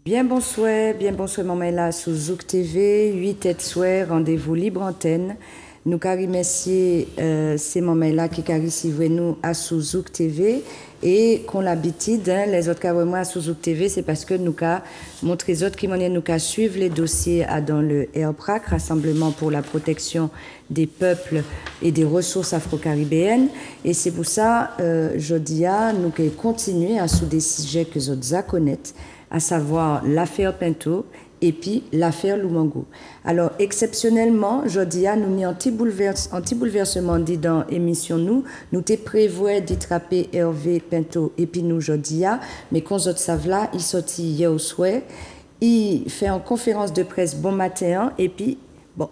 Bien bonsoir, maman là sur Zouk TV, 8 et soir, rendez-vous libre antenne. Nous remercier ces moments là qui recevent nous à sous Zouk TV et qu'on l'habitude les autres carrément à sous Zouk TV, c'est parce que nous avons montré les autres qui nous suivre les dossiers dans le RPRAC, Rassemblement pour la protection des peuples et des ressources afro-caribéennes, et c'est pour ça jeudi nous continuer à sous des sujets que les autres connaissent, à savoir l'affaire Pinto et puis l'affaire Lumango. Alors, exceptionnellement, jeudi, nous avons un petit bouleversement dit dans l'émission nous te prévoyons d'attraper Hervé Pinto et puis nous jeudi, mais quand vous savez là, il sorti hier au soir, il fait une conférence de presse bon matin et puis, bon,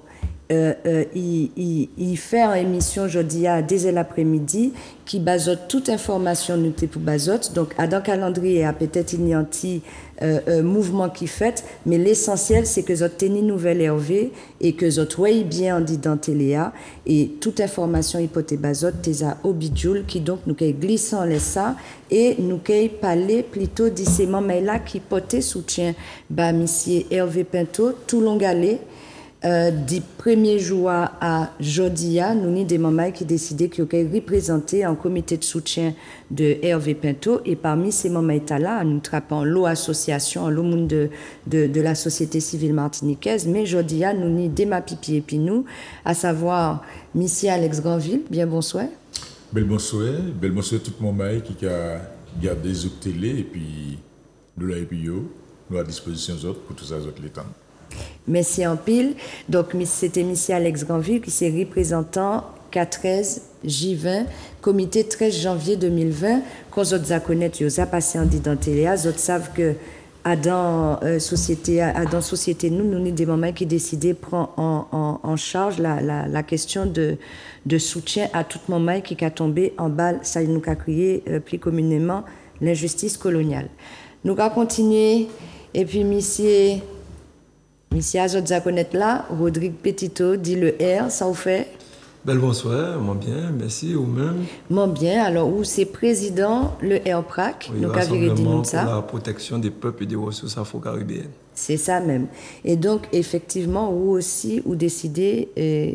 il fait une émission jeudi dès l'après-midi qui basote toute information nous pour basote. Donc, dans le calendrier, peut-être il y a un petit mouvement qui fait, mais l'essentiel, c'est que vous avez une nouvelle Hervé et que vous voyez bien en dit dans Téléa et toute information hypothèse basote, t'es à Obidjoul qui donc nous glissant les ça et nous parler plutôt de ces moments-là qui potaient soutien, monsieur Hervé Pinto, tout long galé. Du premier jour à Jodia, nous avons des mamans qui décidaient qu'ils allaient représenter un comité de soutien de Hervé Pinto. Et parmi ces mamans-là, nous trappons l'eau association, l'eau monde de la société civile martiniquaise. Mais Jodia, nous avons des mapipi et puis nous, à savoir, Monsieur Alex Granville, bien bonsoir. Bel bonsoir tout le monde qui a gardé Zouk Télé et puis nous nous à disposition autres pour tous les autres les temps. Merci en pile. Donc, c'était M. Alex Granville qui s'est représentant K13 J20, comité 13 janvier 2020. Quand vous avez connaître, vous avez passé en identité, vous savez que dans société, nous avons des moments qui décident de prendre en charge la question de soutien à tout moment qui a tombé en balle, ça nous a crié plus communément l'injustice coloniale. Nous allons continuer, et puis monsieur Azot connaître là, Rodrigue Petito, dit le R, ça vous fait? Bel bonsoir, moi bien, merci, vous-même. Moi bien, alors où c'est président, le RPRAC, oui, donc Rassemblement pour la protection des peuples et des ressources afro-caribéennes. C'est ça même. Et donc, effectivement, vous aussi, vous décidez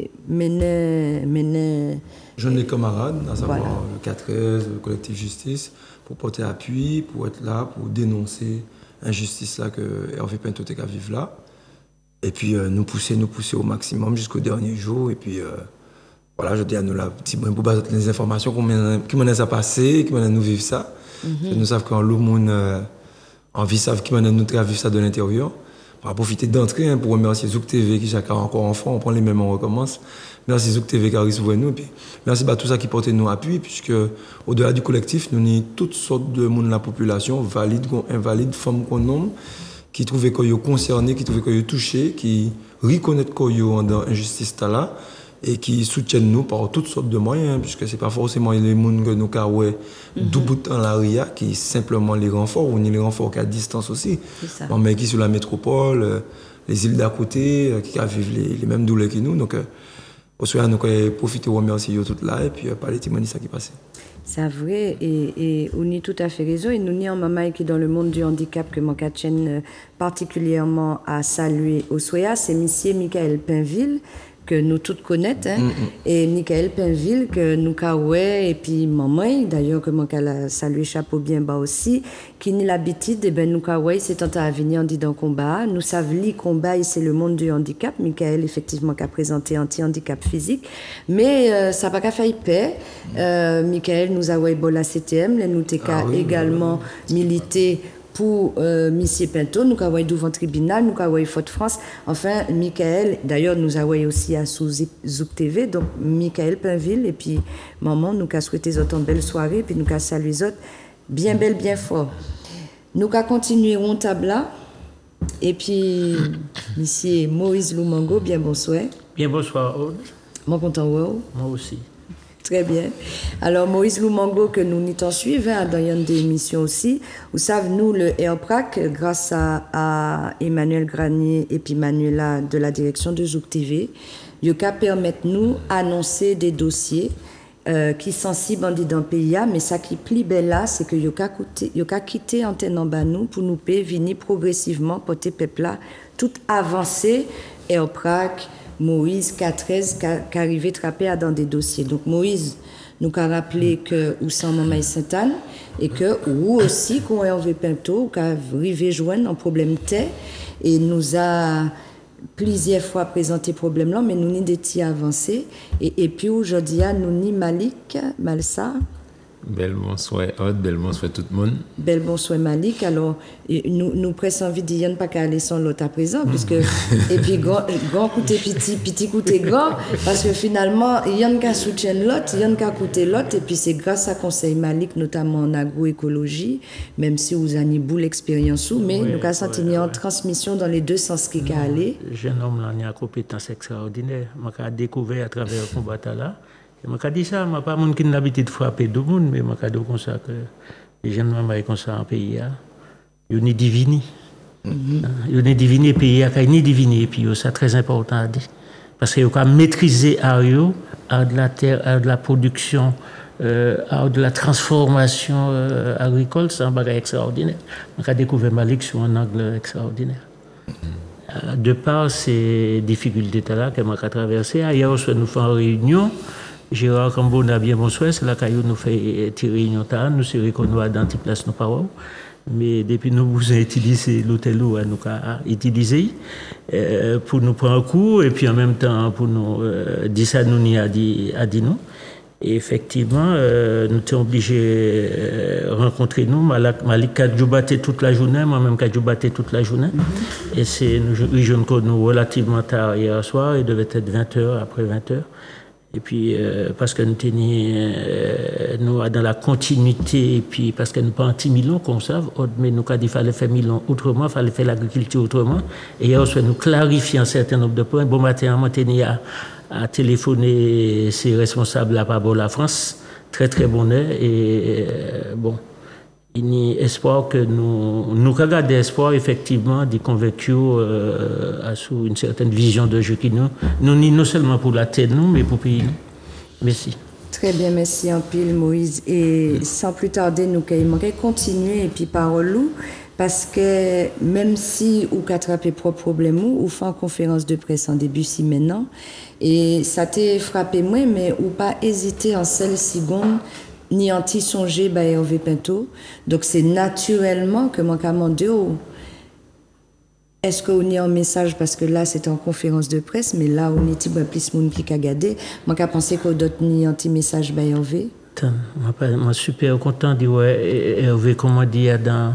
mener... Jeunes les camarades, à savoir voilà. Le 413, le collectif Justice, pour porter appui, pour être là, pour dénoncer l'injustice là que Hervé Pinto a vivre là. Et puis nous pousser au maximum jusqu'au dernier jour. Et puis voilà, je dis à nous là, petit brin pour baser les informations qui m'en a passé, qui m'en a nous vivre ça. Nous savons qu'en le monde en vie savent qui m'en a nous vivre ça de l'intérieur. On va profiter d'entrer pour remercier Zouk TV qui chacun encore enfant, on prend les mêmes, on recommence. Merci Zouk TV qui a reçu nous. Et puis merci à tout ça qui portait nos appuis, puisque au-delà du collectif, nous avons toutes sortes de monde de la population, valides, invalides, femmes qu'on nomme, qui trouvaient qu'ils sont concernés, qui trouvaient qu'ils sont touchés, qui reconnaissent qu'ils sont dans l'injustice là et qui soutiennent nous par toutes sortes de moyens, puisque ce n'est pas forcément les gens que nous avons tout bout dans la RIA, qui simplement les renforts, ou ni les renforts qui à distance aussi. Mais qui sur la métropole, les îles d'à côté, qui vivent les mêmes douleurs que nous. Donc, au soir, nous avons profité de remercier tout là et puis parler de ça qui passait. C'est vrai, et on a tout à fait raison. Et nous avons un maman qui, dans le monde du handicap, que mon tienne particulièrement à saluer au Soya, c'est M. Michael Pinville, que nous tous connaissons, et Michael Pinville, que nous avons, et puis maman, d'ailleurs, que mon salué chapeau bien bas aussi, qui n'a l'habitude, et ben nous avons, c'est un à venir, on dit dans le combat. Nous savons le combat, et c'est le monde du handicap. Michael, effectivement, qui a présenté anti-handicap physique, mais ça n'a pas fait paix. Michael nous a eu la CTM, nous avons également milité pour Monsieur Pinto, nous avons devant le tribunal, nous avons Fort-France. Enfin, Michael, d'ailleurs, nous avons aussi à sous Zouk TV, donc Michael Pinville, et puis maman, nous avons souhaité une belle soirée, puis nous avons salué les autres, bien belle, bien fort. Nous avons continué au tabla, et puis Monsieur Moïse Lumango, bien bonsoir. Bien bonsoir, Aude. Moi content, wow. Moi aussi. Très bien. Alors, Moïse Lumango, que nous n'y suivons dans une des émissions aussi. Vous savez, nous, le RPRAC, grâce à Emmanuel Granier et puis Manuela de la direction de Zouk TV, il permettre nous annoncer des dossiers qui sensible dans le pays, mais ça qui plie belle là, c'est que yo ka quitté antenne en bas nous pour nous payer venir progressivement porter peuple là tout avancé et au Prague Moïse 413 qui arrivé trapper dans des dossiers. Donc Moïse nous a rappelé que ou sans maman Sainte-Anne et que ou aussi qu'on Hervé Pinto qui a arrivé joindre un problème terre et nous a plusieurs fois présenté problème là mais nous ni des petits avancés et puis aujourd'hui nous ni Malik Malsa Bel bonsoir Aude, bel bonsoir tout le monde. Bel bonsoir Malik. Alors nous presque envie de dire pas qu'à aller sans l'autre à présent puisque et puis grand côté petit côté grand parce que finalement il y en a soutient l'autre, il y en a côté l'autre et puis c'est grâce à conseil Malik notamment en agroécologie même si vous avez beaucoup l'expérience mais nous avons senti en transmission dans les deux sens qui a allé. Jeune homme là il a une compétence extraordinaire. M'a découvert à travers le combat là. Je me dis ça, je n'ai pas l'habitude de frapper tout le monde, mais je me dis comme ça que les jeunes sont comme ça en pays. Ils ont diviné. Ils ont diviné, pays, ils ont diviné, et puis c'est très important à dire. Parce qu'ils ont maîtrisé l'art de la terre, l'art de la production, l'art de la transformation agricole, c'est un bagage extraordinaire. Je découvert Malik sur un angle extraordinaire. De par ces difficultés-là que je traversées, hier, nous faisons une réunion. Gérard Cambo a bien bonsoir, c'est là que nous fait tirer réunion, nous sommes qu'on nous a dans cette place, nous pas. Mais depuis nous avons utilisé l'hôtel où nous avons utilisé pour nous prendre un coup et puis en même temps pour nous dire ça, nous a dit nous. Et effectivement, nous sommes obligés de rencontrer nous. Malik a joué toute la journée, moi-même qui a joué toute la journée. Et c'est nous relativement tard hier soir, il devait être 20h, après 20h. Et puis, parce que nous dans la continuité, et puis parce que nous pas anti-Milon, comme ça, mais nous avons dit qu'il fallait faire Milon autrement, il fallait faire l'agriculture autrement. Et hier, nous clarifier un certain nombre de points. Bon matin, on a téléphoné ses responsables à Pablo la France, très très bon heure. Et bon, il y a espoir que nous regardons espoir effectivement des convaincus sous une certaine vision de jeu qui nous non seulement pour la terre nous mais pour le pays. Merci. Très bien, merci en pile Moïse. Et sans plus tarder, nous allons continuer et puis parole parce que même si ou attrapé propre problème ou fait une conférence de presse en début si maintenant et ça t'a frappé moi mais ou pas hésiter en seule seconde ni anti-songer by Hervé Pinto. Donc c'est naturellement que mon commande est-ce qu'on y a un message parce que là c'est en conférence de presse mais là on est plus monde qui a regardé moi qu'a pensé qu'on d'autres ni anti-message by Hervé. Moi super content de Hervé comment dire dans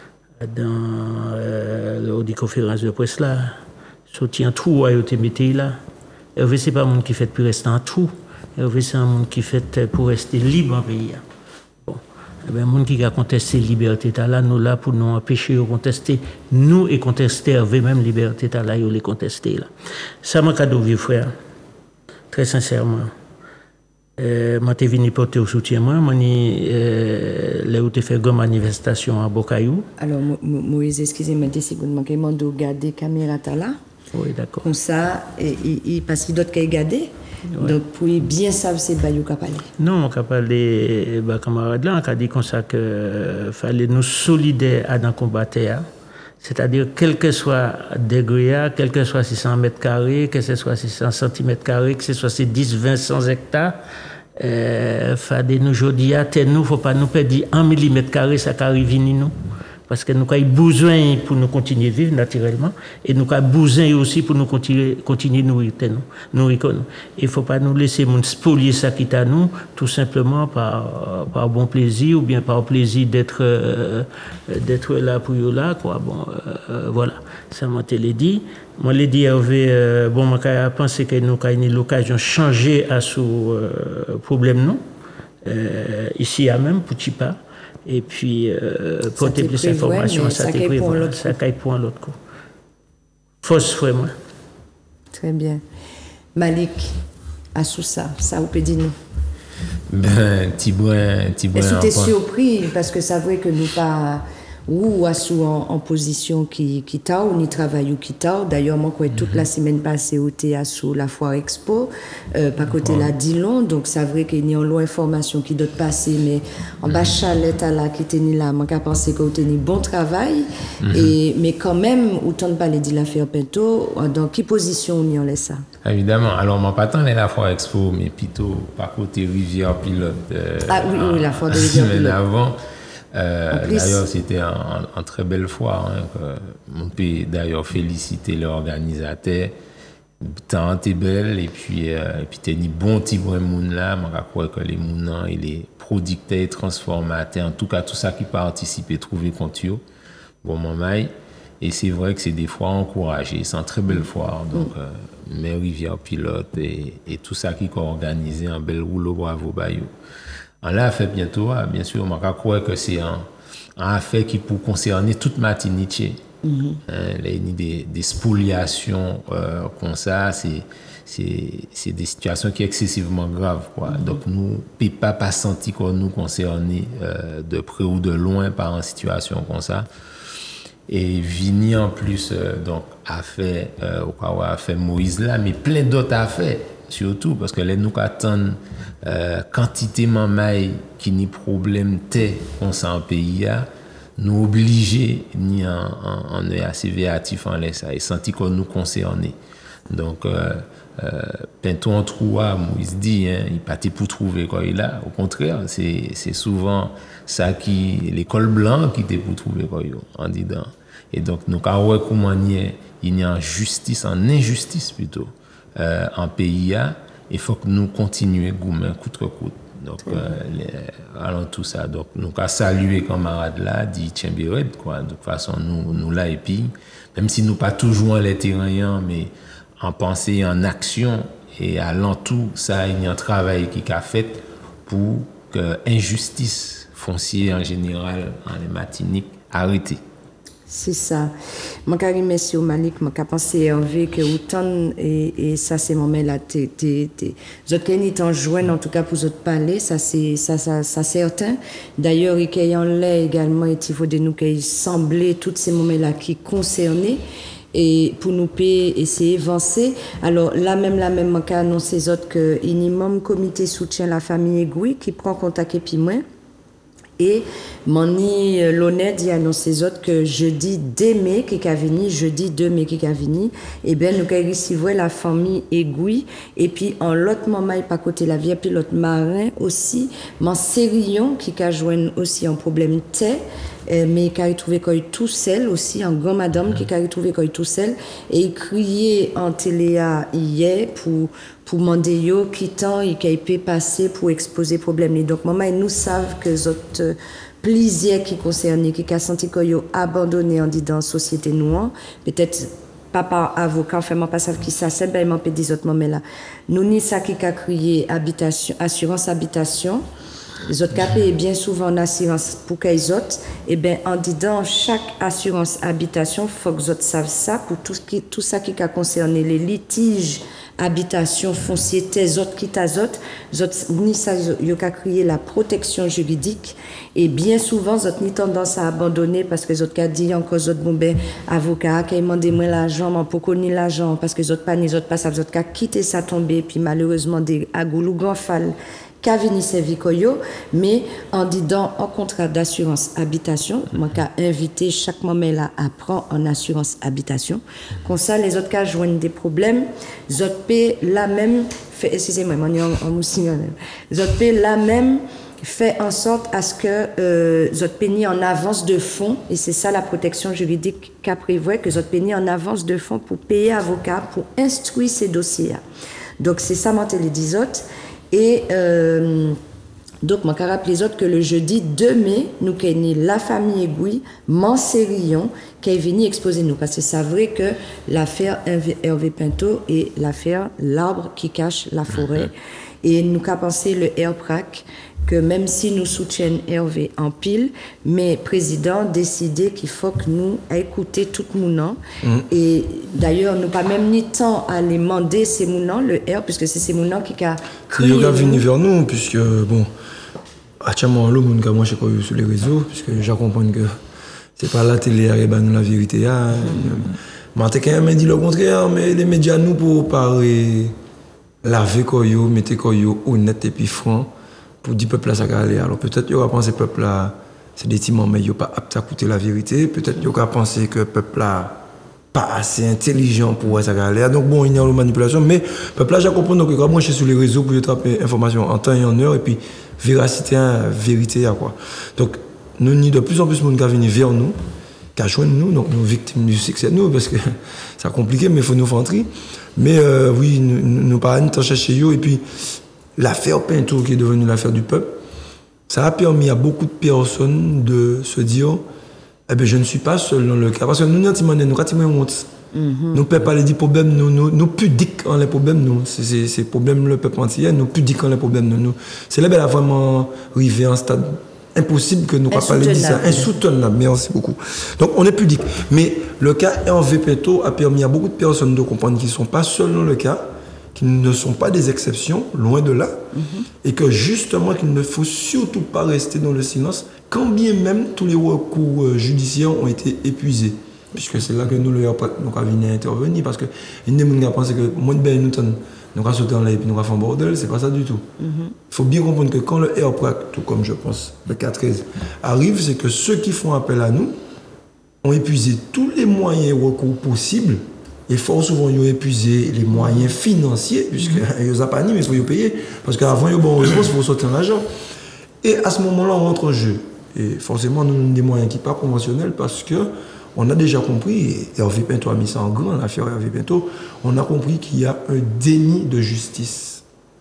la conférence de presse là sorti un trou à été mettez là. Hervé c'est pas monde qui fait plus rester en trou. Hervé, c'est un monde qui fait pour rester libre en pays. Bon. Eh bien, un monde qui a contesté la liberté, là, nous là pour nous empêcher de contester, nous et contester Hervé, même liberté, là, ils les contester. Là. Ça m'a cadeau, vieux frère, très sincèrement. Moi, t'es venu porter au soutien, moi, là où t'es fait une grande manifestation à Bocayou. Alors, Moïse, excusez-moi, 10 secondes, je demande de regarder la caméra là. Oui, d'accord. Comme ça, parce qu'il y a d'autres qui ont regardé. Ouais. Donc, pour bien savoir, c'est Bayou qui a parlé. Non, on a parlé, camarade là, on a dit comme ça qu'il fallait nous solidaires à dans le combat. C'est-à-dire, quel que soit le degré, quel que soit 600 mètres carrés, que ce soit 600 cm carrés, que ce soit 10, 20, 100 hectares, fallait nous aujourd'hui, il ne faut pas nous perdre 1 mm², ça arrive nous. Parce que nous avons besoin pour nous continuer à vivre naturellement et nous avons besoin aussi pour nous continuer à nourrir. Il ne faut pas nous laisser spolier ça qui est à nous, tout simplement par bon plaisir ou bien par plaisir d'être là pour eux là. Quoi. Bon, voilà, ça m'a été dit. Moi, je l'ai dit, Hervé, bon, je pense que nous avons eu l'occasion de changer à ce problème, non? Ici, à même, pour Chipa. Et puis, porter plus d'informations, ça t'écrit pour l'autre coup. Fausse foi, moi. Très bien. Malik, à Sousa, ça vous peut dire nous? Ben, Thibaut. Est-ce que tu es surpris? Parce que c'est vrai que nous pas. ou en position qui t'a ou ni travail ou qui t'a. D'ailleurs, moi, quand toute la semaine passée, au théâtre sous la foire expo, pas côté la Dillon, donc c'est vrai qu'il y a une longue information qui doit passer, mais en bas chalet à la qui était là, moi, qu'à penser qu'on a ni bon travail, mais quand même, autant de parler de l'affaire Pinto, dans quelle position on y en laisse ça? Évidemment. Alors, moi, pas tant la foire expo, mais plutôt par côté Rivière Pilote. Oui, la foire de Rivière Pilote. Avant. D'ailleurs, c'était une très belle foire. On peut d'ailleurs féliciter l'organisateur. Tant est belle et puis t'es ni bon petit monde là. Je crois que les mounans et les producteurs et transformateurs, en tout cas tout ça qui participe et trouver compte bon maman. Et c'est vrai que c'est des foires encouragées. C'est une très belle foire. Donc, mais Rivière Pilote et tout ça qui est organisé en bel rouleau bravo bayou. On l'a fait bientôt, bien sûr, je crois que c'est un affaire qui peut concerner toute Martinique. Des spoliations comme ça, c'est des situations qui sont excessivement graves, quoi. Donc, nous ne pouvons pas sentir qu'on nous concernés de près ou de loin par une situation comme ça. Et Vini, en plus, donc, a fait Moïse là, mais plein d'autres affaires. Surtout parce que là, nous attendons quantité de qui ni problème t'es qu'on s'en pays, nous obligés ni on est assez véatif en laisse et senti qu'on nous concernés. Donc, Pinto en trouva, Moïse dit, il partait pour trouver quoi il a. Au contraire, c'est souvent ça qui, l'école blanche qui était pour trouver quoi il en disant. Et donc, nous avons comment il y a en justice, en injustice plutôt. En pays, il faut que nous continuions gourmet coûte que coûte. Donc, allons tout ça. Donc, nous avons salué camarades là, dit Tchembired, quoi. De toute façon, nous là, et puis, même si nous pas toujours en les terrains, mais en pensée, en action, et allant tout ça, il y a un travail qui a fait pour que l'injustice foncière en général, en les Martinique, arrêtée. C'est ça. Moi, quand je Malik, je pense Hervé que autant, et ça, c'est mon là, autres qui t'en joignent, en tout cas pour autres parler, ça, c'est certain. D'ailleurs, il y a là également, il faut de nous qui semblaient tous ces moments-là qui concernaient. Et pour nous essayer d'avancer. Alors, là même, on a annoncé autres que minimum comité soutient la famille Egoui qui prend contact et puis moi. Et Mani l'honnête dit annoncer les autres que jeudi 2 mai qui a venu, jeudi 2 mai qui a venu, et bien nous avons recevoir la famille Egoui et puis en l'autre moment pas côté la vie puis l'autre marin aussi, mon Sérillon qui a joint aussi un problème tête mais qui a trouvé qu'il tout seul aussi en grand madame qui a trouvé qu'il tout seul et il criait en télé hier pour demander yo qui temps il peut passer pour exposer problème. Donc maman nous savent que autres plaisir qui concerne qui a senti qu'ils ont abandonné en disant société noire peut-être papa avocat enfin moi pas savent qui ça c'est ben peut dire autres moments là nous ni ça qui a crié habitation assurance habitation. Les autres cas payent bien souvent en assurance pour qu'ils autres et bien en disant chaque assurance habitation faut que les autres savent ça pour tout ça qui a concerné les litiges habitation foncier tes autres qui t'as autres ni ça yo qu'a créé la protection juridique et bien souvent autres ni tendance à abandonner parce que les autres qu'a dit encore autres bon ben avocat qui demandé moi l'argent mais pour connait l'argent parce que les autres pas ni autres pas ça autres qu'a quitté ça tomber puis malheureusement des agoulou grand fall qu'a venu servir koyo mais en disant en contrat d'assurance habitation moi qu'a invité chaque moment là à prendre en assurance habitation comme ça les autres cas joignent des problèmes les autres paient la même fait excusez-moi on est en moussine les autres paient la même fait en sorte à ce que les autres payent en avance de fonds et c'est ça la protection juridique qu'a prévoit que les autres payent en avance de fonds pour payer avocat pour instruire ces dossiers là. Donc c'est ça moi les 10 autres. Et donc, je me rappelle les autres que le jeudi 2 mai, nous avons la famille Egoui, Mansérillon, qui est venu exposer nous. Parce que c'est vrai que l'affaire Hervé Pinto et l'affaire L'arbre qui cache la forêt. Et nous avons pensé le AirPrac, que même si nous soutiennent Hervé en pile, mais le président décidé qu'il faut que nous écoutions tout le monde. Et d'ailleurs, nous pas même ni temps à les demander ces mounants, le R, puisque c'est ces mounants qui a crié. Il a venu vers nous, puisque, bon, actuellement, le monde qui a mangé sur les réseaux, puisque je comprends que C'est pas la télé qui nous la vérité. Quelqu'un m'a dit le contraire, mais les médias nous pour parler, laver koyo, mettre koyo honnête et puis franc pour dire peuple là ça va aller. Alors peut-être qu'il y aura pensé peuple là c'est des petits mais il pas apte à écouter la vérité. Peut-être qu'il y aura pensé que peuple là pas assez intelligent pour ça va aller. Donc bon, il y a une manipulation, mais peuple là j'ai compris que quand moi je suis sur les réseaux pour attraper information en temps et en heure et puis véracité, vérité à quoi. Donc nous ni de plus en plus de monde qui venir vers nous. Qu'à joindre nous, donc nous victimes du succès nous, parce que c'est compliqué, mais il faut nous faire entrer. Mais oui, nous parlons de chercher eux, et puis l'affaire Pinto qui est devenue l'affaire du peuple, ça a permis à beaucoup de personnes de se dire, eh bien, je ne suis pas seul dans le cas. Parce que nous, nous honte. Nous ne pouvons pas les dire problèmes, nous pudiques en les problèmes, nous. C'est problème le peuple entier, nous pudiques en les problèmes, nous. C'est là, ben, vraiment arrivé en stade. Impossible que nous ne pas parler de ça. Insoutenable, merci beaucoup. Donc on est pudique. Mais le cas Hervé Pinto a permis à beaucoup de personnes de comprendre qu'ils ne sont pas seuls dans le cas, qu'ils ne sont pas des exceptions, loin de là, et que justement qu'il ne faut surtout pas rester dans le silence, quand bien même tous les recours judiciaires ont été épuisés. Puisque c'est là que nous avons venir intervenir, parce que une des gens qui pensé que moins de bien nous avons sauté en l'air et puis nous avons fait un bordel, c'est pas ça du tout. Il faut bien comprendre que quand le AirPrac, tout comme je pense, le 413, arrive, c'est que ceux qui font appel à nous ont épuisé tous les moyens et recours possibles, et fort souvent ils ont épuisé les moyens financiers, puisqu'ils n'ont pas ni, mais il faut les payer, parce qu'avant ils ont bon réponse, il faut sortir l'argent. Et à ce moment-là, on rentre en jeu. Et forcément, nous avons des moyens qui ne sont pas conventionnels, parce que on a déjà compris, et Hervé Pinto a mis ça en grand, l'affaire Hervé Pinto, on a compris qu'il y a un déni de justice.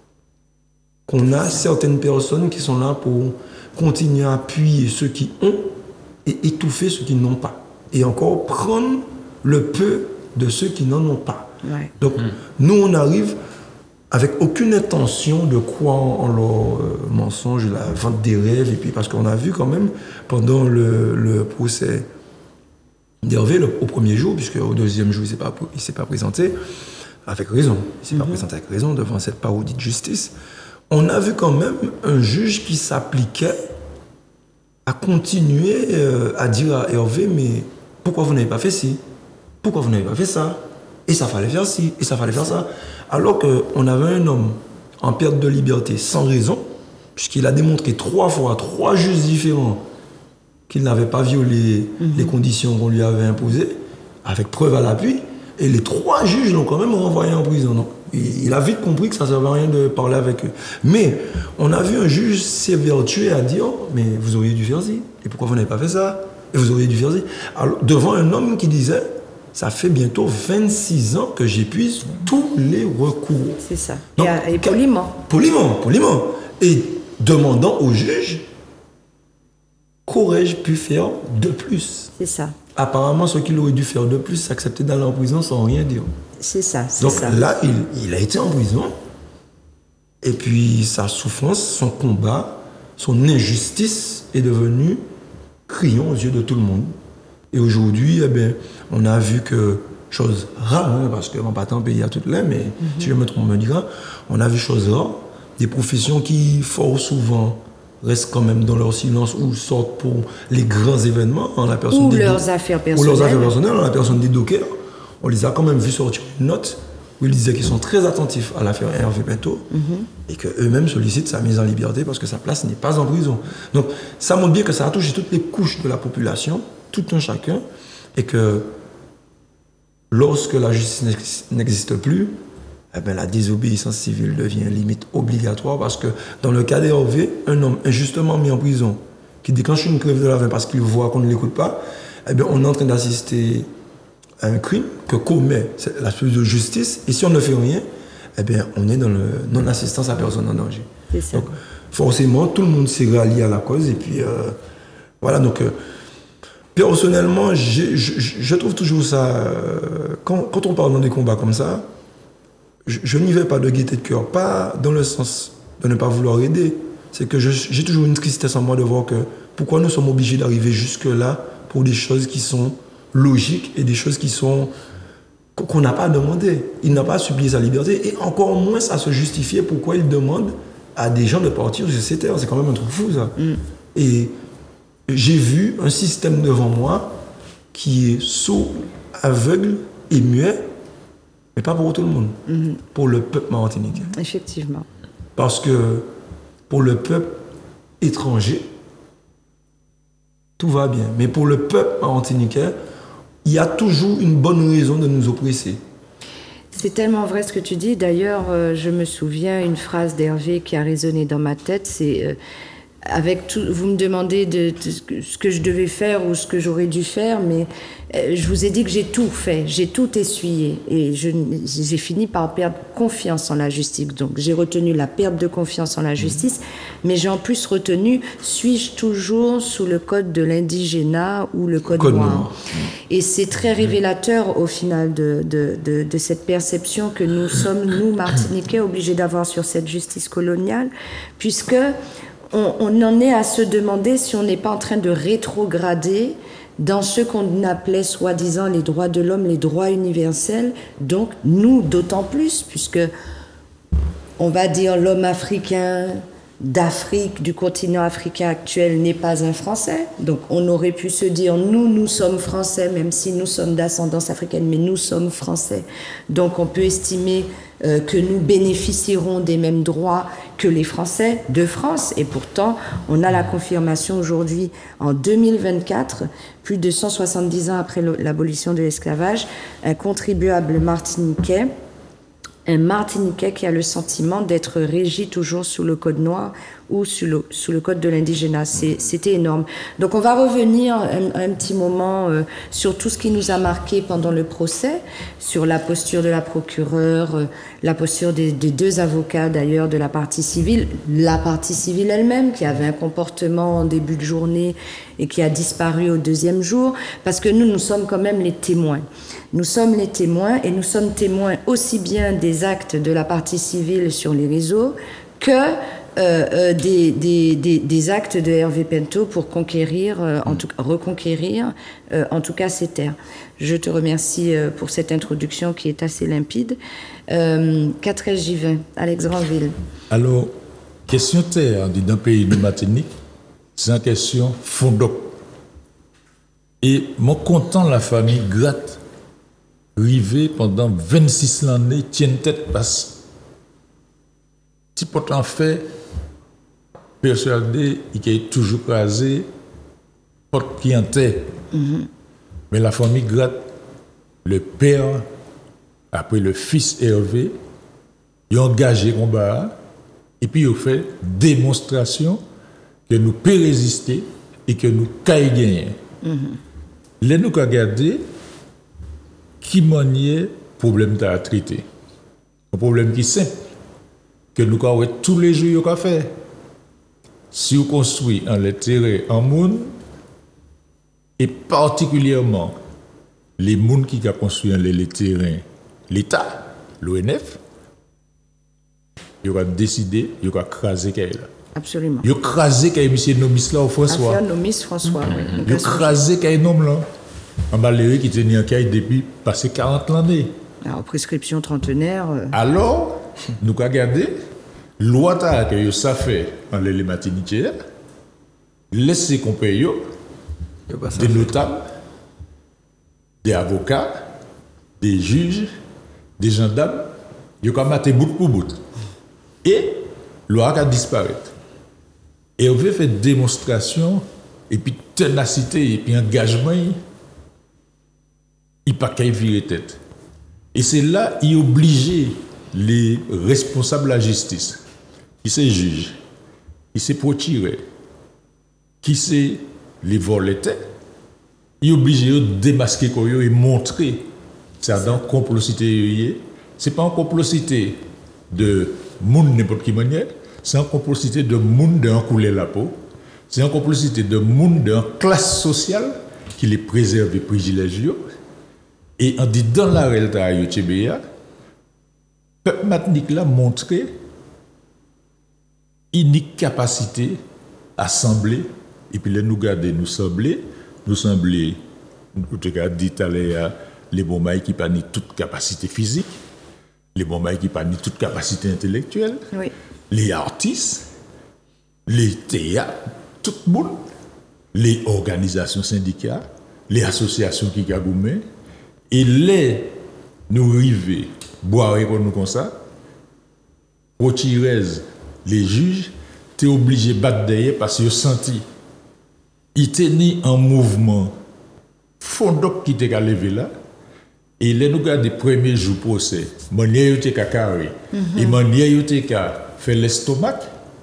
Qu'on a certaines personnes qui sont là pour continuer à appuyer ceux qui ont et étouffer ceux qui n'ont pas. Et encore prendre le peu de ceux qui n'en ont pas. Ouais. Donc, nous, on arrive avec aucune intention de croire en leur mensonge, la vente des rêves, et puis parce qu'on a vu quand même, pendant le procès d'Hervé au premier jour, puisque au deuxième jour, il ne s'est pas présenté, avec raison. Il ne s'est pas présenté avec raison devant cette parodie de justice. On a vu quand même un juge qui s'appliquait à continuer à dire à Hervé, mais pourquoi vous n'avez pas fait ci? Pourquoi vous n'avez pas fait ça? Et ça fallait faire ci, et ça fallait faire ça. Alors qu'on avait un homme en perte de liberté sans raison, puisqu'il a démontré 3 fois, 3 juges différents, qu'il n'avait pas violé les conditions qu'on lui avait imposées, avec preuve à l'appui, et les 3 juges l'ont quand même renvoyé en prison. Donc, il a vite compris que ça ne servait à rien de parler avec eux. Mais on a vu un juge s'évertuer à dire « Mais vous auriez dû faire ci, et pourquoi vous n'avez pas fait ça? Et vous auriez dû faire ci ?» Alors, devant un homme qui disait « Ça fait bientôt 26 ans que j'épuise tous les recours. » C'est ça. Donc, et poliment. Poliment. Et demandant au juge qu'aurais-je pu faire de plus? C'est ça. Apparemment, ce qu'il aurait dû faire de plus, c'est accepter d'aller en prison sans rien dire. C'est ça, c'est donc ça. Donc là, il a été en prison. Et puis, sa souffrance, son combat, son injustice est devenu criant aux yeux de tout le monde. Et aujourd'hui, eh bien, on a vu que, chose rare, hein, parce qu'on ne va pas tant payer à toutes les, mais si je me trompe, on me dira, on a vu chose rare, des professions qui, fort souvent, restent quand même dans leur silence ou sortent pour les grands événements. En la personne ou leurs affaires personnelles. Ou leurs affaires personnelles, en la personne des dockers. On les a quand même vu sortir une note où ils disaient qu'ils sont très attentifs à l'affaire Hervé Pinto et qu'eux-mêmes sollicitent sa mise en liberté parce que sa place n'est pas en prison. Donc ça montre bien que ça a touché toutes les couches de la population, tout un chacun, et que lorsque la justice n'existe plus, eh bien, la désobéissance civile devient limite obligatoire parce que dans le cas d'Hervé, un homme injustement mis en prison qui déclenche une grève de la faim parce qu'il voit qu'on ne l'écoute pas, eh bien, on est en train d'assister à un crime que commet la police de justice et si on ne fait rien, eh bien, on est dans le non-assistance à personne en danger. C'est ça. Donc, forcément, tout le monde s'est rallié à la cause et puis voilà, donc personnellement, je trouve toujours ça, quand on parle dans des combats comme ça, je n'y vais pas de gaieté de cœur, pas dans le sens de ne pas vouloir aider. C'est que j'ai toujours une tristesse en moi de voir que pourquoi nous sommes obligés d'arriver jusque-là pour des choses qui sont logiques et des choses qu'on n'a pas demandé. Il n'a pas supplié sa liberté et encore moins à se justifier pourquoi il demande à des gens de partir de ces terres. C'est quand même un truc fou, ça. Et j'ai vu un système devant moi qui est sourd, aveugle et muet, mais pas pour tout le monde, pour le peuple martiniquais. Effectivement. Parce que pour le peuple étranger, tout va bien. Mais pour le peuple martiniquais, il y a toujours une bonne raison de nous oppresser. C'est tellement vrai ce que tu dis. D'ailleurs, je me souviens une phrase d'Hervé qui a résonné dans ma tête, c'est avec tout, vous me demandez de ce que je devais faire ou ce que j'aurais dû faire, mais je vous ai dit que j'ai tout fait, j'ai tout essuyé et j'ai fini par perdre confiance en la justice. Donc j'ai retenu la perte de confiance en la justice, mais j'ai en plus retenu, suis-je toujours sous le code de l'indigénat ou le code noir. Et c'est très révélateur au final de cette perception que nous sommes, nous Martiniquais, obligés d'avoir sur cette justice coloniale, puisque on en est à se demander si on n'est pas en train de rétrograder dans ce qu'on appelait soi-disant les droits de l'homme, les droits universels. Donc, nous, d'autant plus, puisque on va dire l'homme africain d'Afrique, du continent africain actuel, n'est pas un Français. Donc, on aurait pu se dire, nous sommes Français, même si nous sommes d'ascendance africaine, mais nous sommes Français. Donc, on peut estimer que nous bénéficierons des mêmes droits que les Français de France. Et pourtant, on a la confirmation aujourd'hui, en 2024, plus de 170 ans après l'abolition de l'esclavage, un contribuable martiniquais, un Martiniquais qui a le sentiment d'être régi toujours sous le code noir ou sous le code de l'indigénat. C'était énorme. Donc on va revenir un petit moment sur tout ce qui nous a marqué pendant le procès, sur la posture de la procureure, la posture des deux avocats d'ailleurs de la partie civile elle-même qui avait un comportement en début de journée et qui a disparu au deuxième jour, parce que nous sommes quand même les témoins. Nous sommes les témoins et nous sommes témoins aussi bien des actes de la partie civile sur les réseaux que des actes de Hervé Pinto pour conquérir, reconquérir, en tout cas ces terres. Je te remercie pour cette introduction qui est assez limpide. 4 J20, Alex Granville. Alors, question terre dans le pays de Martinique, c'est une question fondante. Et mon content la famille gratte, rivé pendant 26 années, tienne tête passe. Si pourtant fait, persuadé, il est toujours casé, porte qui en terre. Mais la famille gratte, le père, après le fils Hervé, il a engagé le combat, et puis il a fait démonstration que nous pouvons résister et que nous pouvons gagner. Là, nous avons regardé qui maniait problème à traiter. Un problème qui est simple, que nous avons tous les jours à faire. Si vous construisez un terrain en monde, et particulièrement les gens qui ont construit les terrains, l'État, l'ONF, ils ont décidé, ils ont crasé Kaila. Absolument. Ils ont crasé Kaila, M. Nomis là au François. Affaire Nomis François, oui. Ils ont crasé Kaila Nom là. Un malheureux qui tenait en Kaila depuis passé 40 années. Alors, prescription trentenaire. Alors, nous avons regardé, loi que ça fait en les Martiniquais, laisser qu'on paye des notables, des avocats, des juges, des gendarmes, ils ont maté bout pour bout. Et loi a disparu. Et on veut faire démonstration, et puis ténacité, et puis engagement, il n'y a pas qu'à virer tête. Et c'est là qu'il oblige les responsables de la justice, qui sont juges, qui sont procureurs, qui sont les voleurs, il oblige de démasquer et montrer certaines complicités. Ce n'est pas une complicité de monde n'importe qui manière, c'est une complicité de monde de couler la peau, c'est une complicité de monde de classe sociale qui les préserve et privilège. Et on dit dans la réalité à Yotchebea, le peuple martinique l'a montré une capacité à sembler, et puis là nous garder, nous sembler, nous dit tout à l'heure, les bombes qui n'ont pas toute capacité physique, les bombes qui n'ont pas toute capacité intellectuelle, Oui. les artistes, les théâtres, tout le monde, les organisations syndicales, les associations qui gagoumé, et les nous river, boire pour nous comme ça, retirer les juges, tu es obligé de battre derrière parce que senti, il tenait en mouvement, fondok qui t'est levé là, et les nous gars des premiers jours procès, manière yote ka carré, et manière yote ka fait l'estomac,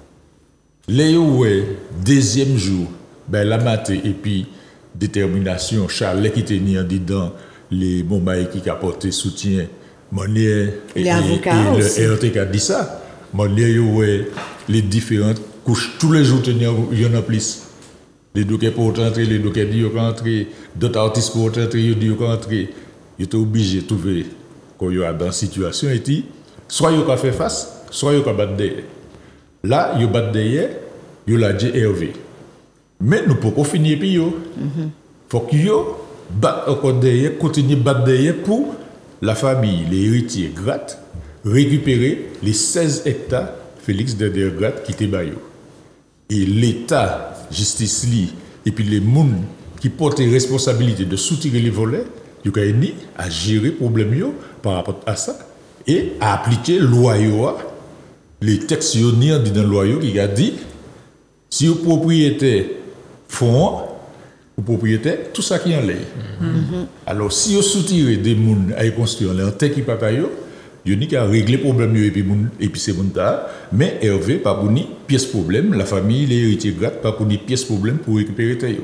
les deuxième jour, ben la matin et puis détermination, Charles qui tenait en dedans les moments qui apporté soutien, manière les avocats et aussi. le RTK a dit ça, manière les différentes couches tous les jours tenir il y en a plus. Les dockers pour entrer, les dockers disent qu'ils entrer, d'autres artistes pour entrer, ils disent qu'ils entrer. Ils étaient obligés de trouver quand ils sont dans une situation et dit, soit ils ont fait face, soit ils ont battu derrière. Là, ils ont battu derrière, ils ont dit Hervé. Mais nous pouvons finir puis il faut qu'ils battent encore derrière, continuent de battre derrière pour la famille, les héritiers gratte, récupérer les 16 hectares Félix Derder Gratte qui étaient baillés. Et l'État, justice li, et puis les gens qui portent la responsabilité de soutirer les volets, ils ont à gérer le problème par rapport à ça et à appliquer la loi, les textes dans la loi qui a dit si le propriétaire font, le propriétaire, tout ça qui en l'air. Alors si vous soutirez des gens à construire leur terre qui pas taillé, il n'y a qu'à régler le problème et puis c'est bon tas. Mais Hervé, pas pour ni pièce problème, la famille, les héritiers gratte, pas pour ni pièce problème pour récupérer taille.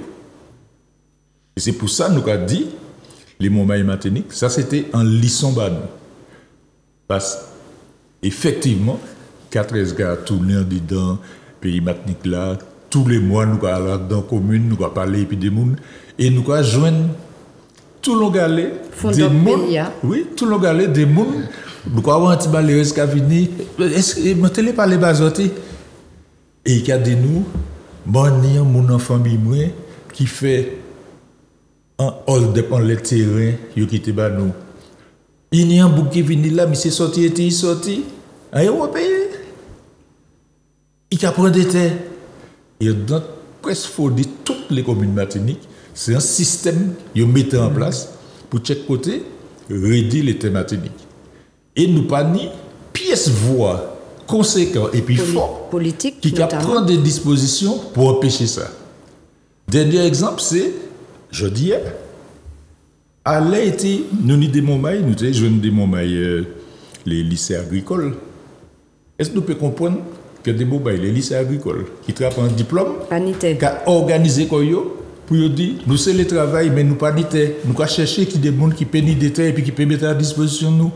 Et c'est pour ça que nous avons dit, les moments matiniques, ça c'était en lisson bas nous. Parce effectivement, 14 gars tournés dedans, pays matinique là, tous les mois nous allons dans la commune, nous allons parler et puis des gens, et nous allons joindre tout le galé des gens. Oui, tout le galé des gens. Nous avons un petit balai qui a venu. Est-ce que je ne pas les basoter? Et il y a des nous, mon enfant qui fait un hold-up en le terrain, qui quitte nous. Il y a un bouc qui vient là, mais c'est sorti, il sorti. Il va payer. Il a pris des terres. Et dans presque toutes les communes martiniques, c'est un système qu'ils mettent en place pour chaque côté réduire les terres martiniques. Et nous pas ni pièce voix conséquent et puis fort politique qui prend des dispositions pour empêcher ça. Dernier exemple, c'est, je dis, à l'été, nous avons des moments, nous avons des moments, les lycées agricoles. Est-ce que nous pouvons comprendre que des moments, les lycées agricoles qui travaillent un diplôme, qui ont organisé pour dire, nous c'est le travail, mais nous pas ni terre. Nous avons cherché qui des gens qui peinent des terres et puis qui peuvent mettre à disposition nous.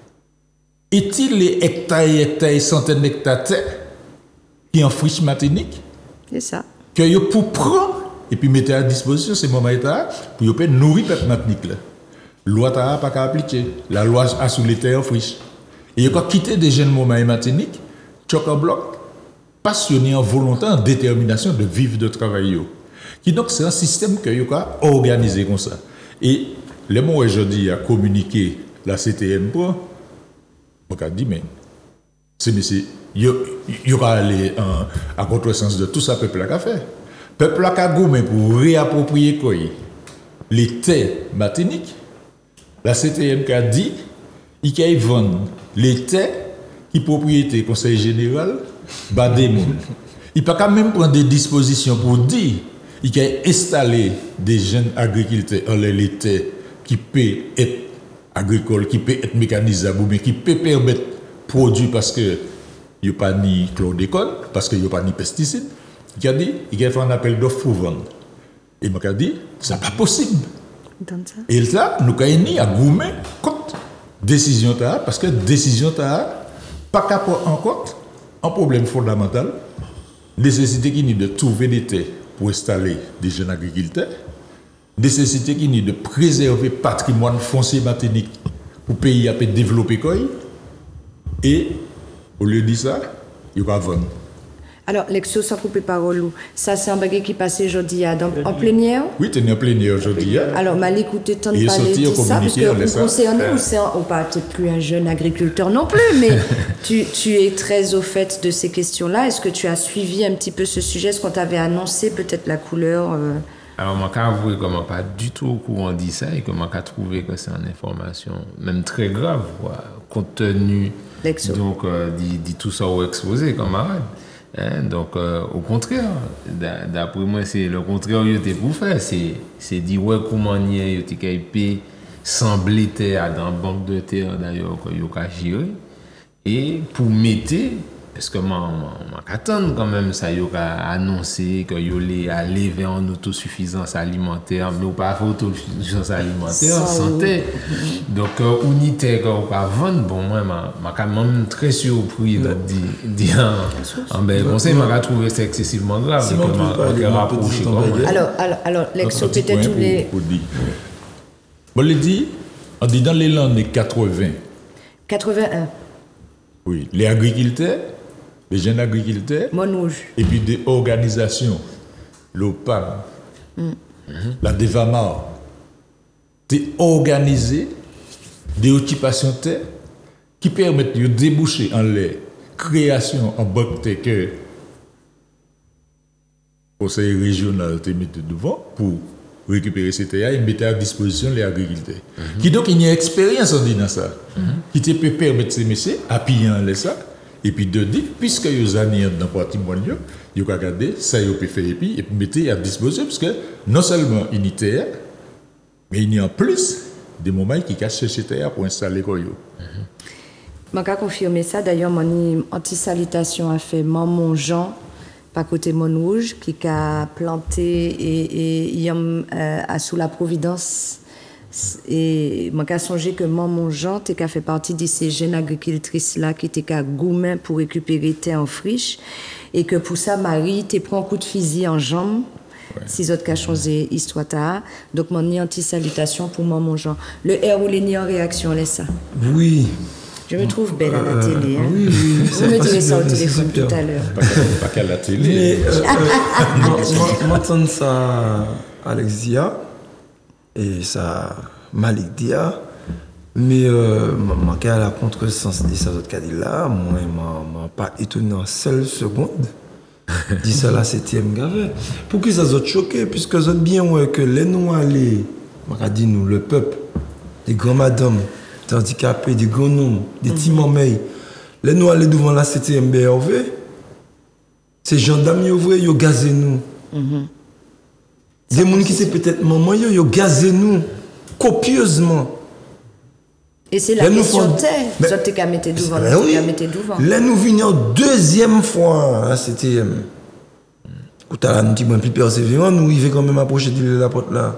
Est-il les hectares et centaines d'hectares qui en friche Martinique? C'est ça. Que vous pouvez prendre et puis mettre à disposition ces moments pour vous nourrir cette Martinique là. La loi n'a pas qu'à appliquer. La loi a sous les terres en friche. Et vous quitter des jeunes moments Martinique, choc en bloc, passionnés en volonté, en détermination de vivre, de travailler. Qui donc c'est un système que vous avez organisé comme ça. Et les mots aujourd'hui à communiquer la CTM pour on a dit, mais c'est monsieur, il y aura aller à contresens de tout ça, peuple a fait. Peuple a gommé pour réapproprier quoi les terres martiniques. La CTM a dit, il y a vendu les terres qui propriété conseil général, bah des gens. Il peut quand même prendre des dispositions pour dire, il y a installé des jeunes agriculteurs en les terres qui peuvent être agricole qui peut être mécanisable ou bien qui peut permettre produire parce que il n'y a pas ni chlordécone, parce qu'il n'y a pas ni pesticides. Il a dit, il a fait un appel d'offres pour vendre. Et il m'a dit, c'est pas possible. Et là, nous avons à goumer contre décision ta parce que décision ta pas capable en compte un problème fondamental, nécessité qui n'est de trouver des terres pour installer des jeunes agriculteurs. Nécessité qui est de préserver le patrimoine foncier martinique pour le pays à développer quoi. Et au lieu de ça, il va vendre. Alors, l'exo sans couper parole, ça c'est un bagage qui passait aujourd'hui en plénière. Oui, tu es en plénière aujourd'hui. Alors, mal écouté tant de parler de ça, parce que vous concernez, ou pas, tu n'es plus un jeune agriculteur non plus, mais tu es très au fait de ces questions-là. Est-ce que tu as suivi un petit peu ce sujet? Est-ce qu'on t'avait annoncé peut-être la couleur Alors, je peux avouer que je ne suis pas du tout au courant de ça et que je peux trouver que c'est une information même très grave, compte tenu donc, de tout ça au exposé, camarade. Hein, donc, au contraire, d'après moi, c'est le contraire que tu pour faire. C'est dire comment tu peux sembler terre dans la banque de terre d'ailleurs que tu as géré. Et pour mettre, parce que j'attends quand même ça, tu as annoncé que tu aller vers une autosuffisance alimentaire, mais pas autosuffisance alimentaire, santé. Donc, unité qu'on va vendre, bon, moi, je suis quand même très surpris de dire en bel conseil, je trouve que c'est excessivement grave. Alors, l'exo, peut-être tous les. Bon, le dit, on dit dans les années 80. 81. Oui, les agriculteurs, les jeunes agriculteurs, et puis des organisations, l'OPAM, la DEVAMAR, des organisées des occupations de terre qui permettent de déboucher en les créations en banque que le conseil régional te met devant pour récupérer ces terres et mettre à disposition les agriculteurs. Qui donc, il y a une expérience en disant ça, qui te peut permettre ces messieurs à piller en ça, et puis de dire, puisque ils ont dans le patrimoine, ils ont regardé, ça ils peut faire et puis mettre à disposition, parce que non seulement unitaire, mais il y a en plus des moments qui cachent ces terres pour installer quoi. Je peux confirmer ça, d'ailleurs, mon anti-salutation a fait Maman Jean, par côté Montrouge, qui a planté et sous la Providence. Et je songé que Maman Jean a fait partie de ces jeunes agricultrices-là qui étaient à Goumen pour récupérer terre en friche. Et que pour ça, Marie, tu prends un coup de fusil en jambe. Ouais. Si autres qui changé l'histoire. Donc, mon anti-salutation pour Maman Jean. Le R ou les en réaction, laisse ça. Oui. Je me trouve belle à la télé. Hein. Oui. Vous me direz ça au téléphone tout à l'heure. Pas qu'à la télé. M'entendre ça Alexia et ça Malik Dia, mais manquer à la contresens de ça autres cas là, moi m'a pas étonné en seule seconde. Dit ça la 7e gavet. Pour que ça soit choqué puisque vous êtes bien ouais que les noirs les m'a dit nous le peuple, les grands madames des handicapés, des grands hommes, des petits mameilles. Les nous aller devant la 7e BRV, ces gendarmes, ils ont gazé nous. Des gens qui c'est peut-être maman, ils ont gazé nous copieusement. Et c'est la question de ça, tu as mis devant. Là, nous venions deuxième fois à la 7e. Quand on a un petit peu plus persévérant, nous arrivons quand même à approcher de la porte là.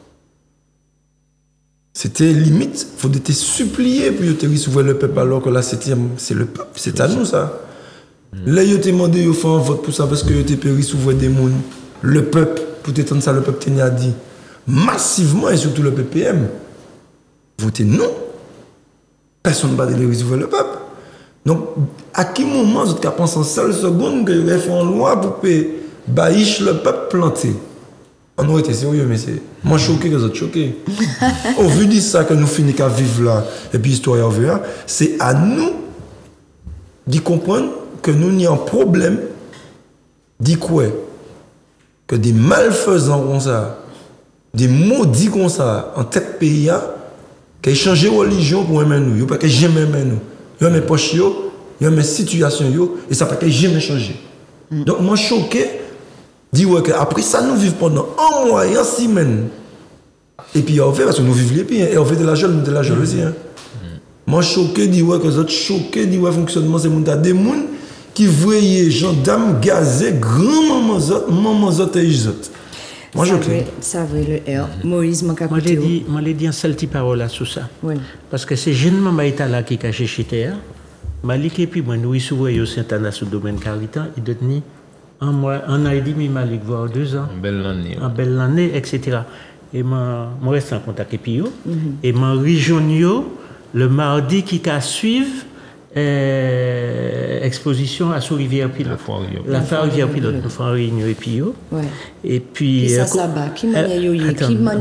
C'était limite, il faut te supplier pour te recevoir le peuple alors que la 7e, c'est le peuple, c'est à nous ça. Là, ils t'ont demandé de faire un vote pour ça parce que tu peux recevoir des gens, le peuple, pour t'étendre ça, le peuple t'a dit massivement et surtout le PPM. Votez non. Personne ne va te recevoir le peuple. Donc, à quel moment vous avez pensé en seule seconde que vous avez fait une loi pour que le peuple planté? On aurait été sérieux, mais c'est. Moi, choqué que vous êtes choqué. Au vu de ça que nous finissons à vivre là, et puis l'histoire est envers, c'est à nous d'y comprendre que nous avons un problème, d'y quoi? Que des malfaisants comme ça, des maudits comme ça, en tête pays, qui ont changé de religion pour aimer nous, pas que jamais aimer nous. Ils ont mes poches, ils ont mes situations, et ça ne peut jamais changer. Donc, moi, choqué. Dit ouais après ça nous vivons pendant un mois et 6 semaines. Et puis on fait parce que nous vivons les pieds et on fait de la jalousie. Moi choqué dit ouais que vous êtes choqué dit ouais fonctionnement c'est mon des gens qui voyaient gendarmes gazés grand maman zot et zot. Moi choqué. Ça vrai le R. Moïse m'a moi j'ai dit un seul petit parole sur ça. Oui. Parce que c'est jeune maman est là qui caché chez terre. Malik et puis moi nous souvent au Saint-Anna sous domaine Caritan, il détenu un mois, un an et demi, Malik, voire 2 ans. En belle année. En belle année, etc. Et moi reste en contact avec eux. Et moi rejoins le mardi qui a suivi exposition à sous Rivière Pilote. La foire Rivière Pilote, nous faisons réunion et puis Ouais. Et puis ça va, qui m'a dit qui m'a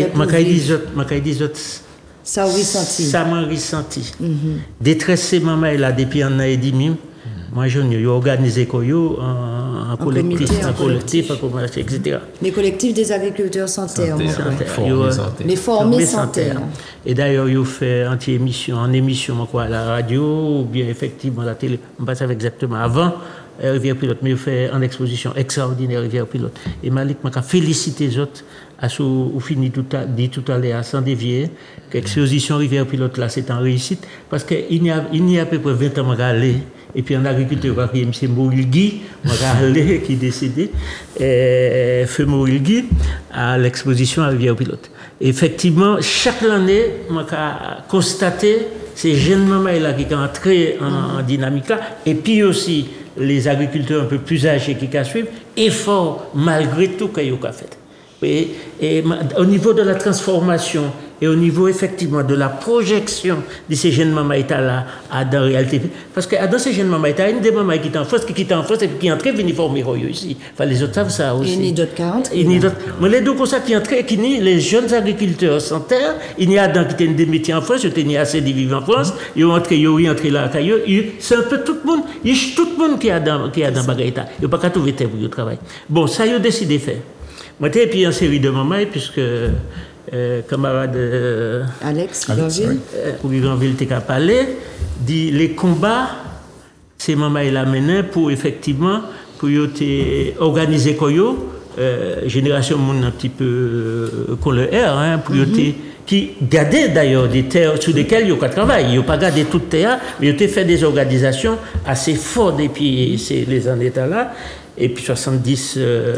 dit ça ressenti. Ça m'a ressenti. Détressé maman là depuis un an et demi. Moi je n'ai organisé en collectif, etc. Les collectifs des agriculteurs sans terre. Les formés sans terre. Et d'ailleurs, ils fait en émission quoi, à la radio, ou bien effectivement à la télé, on passe exactement avant Rivière Pilote, mais il fait en exposition extraordinaire Rivière Pilote. Et Malik m'a félicité les autres à ce ou fini tout à l'heure sans dévier que l'exposition Rivière Pilote là c'est en réussite parce qu'il y a à peu près 20 ans m'a allé et puis un agriculteur qui est M. Mourilgui m'a allé qui est décédé feu Mourilgui à l'exposition à Rivière Pilote. Effectivement chaque année m'a constaté ces jeunes mamans là qui sont entrés en dynamique là et puis aussi les agriculteurs un peu plus âgés qui suivent effort malgré tout qu'ils ont fait. Et au niveau de la transformation et au niveau effectivement de la projection de ces jeunes mamans là dans la réalité, parce que dans ces jeunes mamans il y a une des mamans qui est en France et qui entrent venir former ici. Enfin, les autres savent ça aussi. Il y a d'autres 40. Mais les deux comme ça qui entrent qui les jeunes agriculteurs sans terre, il y a dans qui ont des métiers en France, il y a assez de vivre en France, ils ont entré là, c'est un peu tout le monde, il y a tout le monde qui a dans Bagaïta. Il n'y a pas qu'à trouver pour le travail. Bon, ça ils ont décidé de faire. Moi, j'ai puis une série de mamans, puisque camarade Alex Granville, pour Granville, t'as parlé, dit les combats, ces mamans ils mené pour effectivement pour organiser Koyo, génération monde un petit peu qu'on le R, pour qui gardaient d'ailleurs des terres sur lesquelles ils n'ont pas travaillé, ils n'ont pas gardé toute terre, mais ils ont fait des organisations assez fortes depuis les années là. Et puis 70,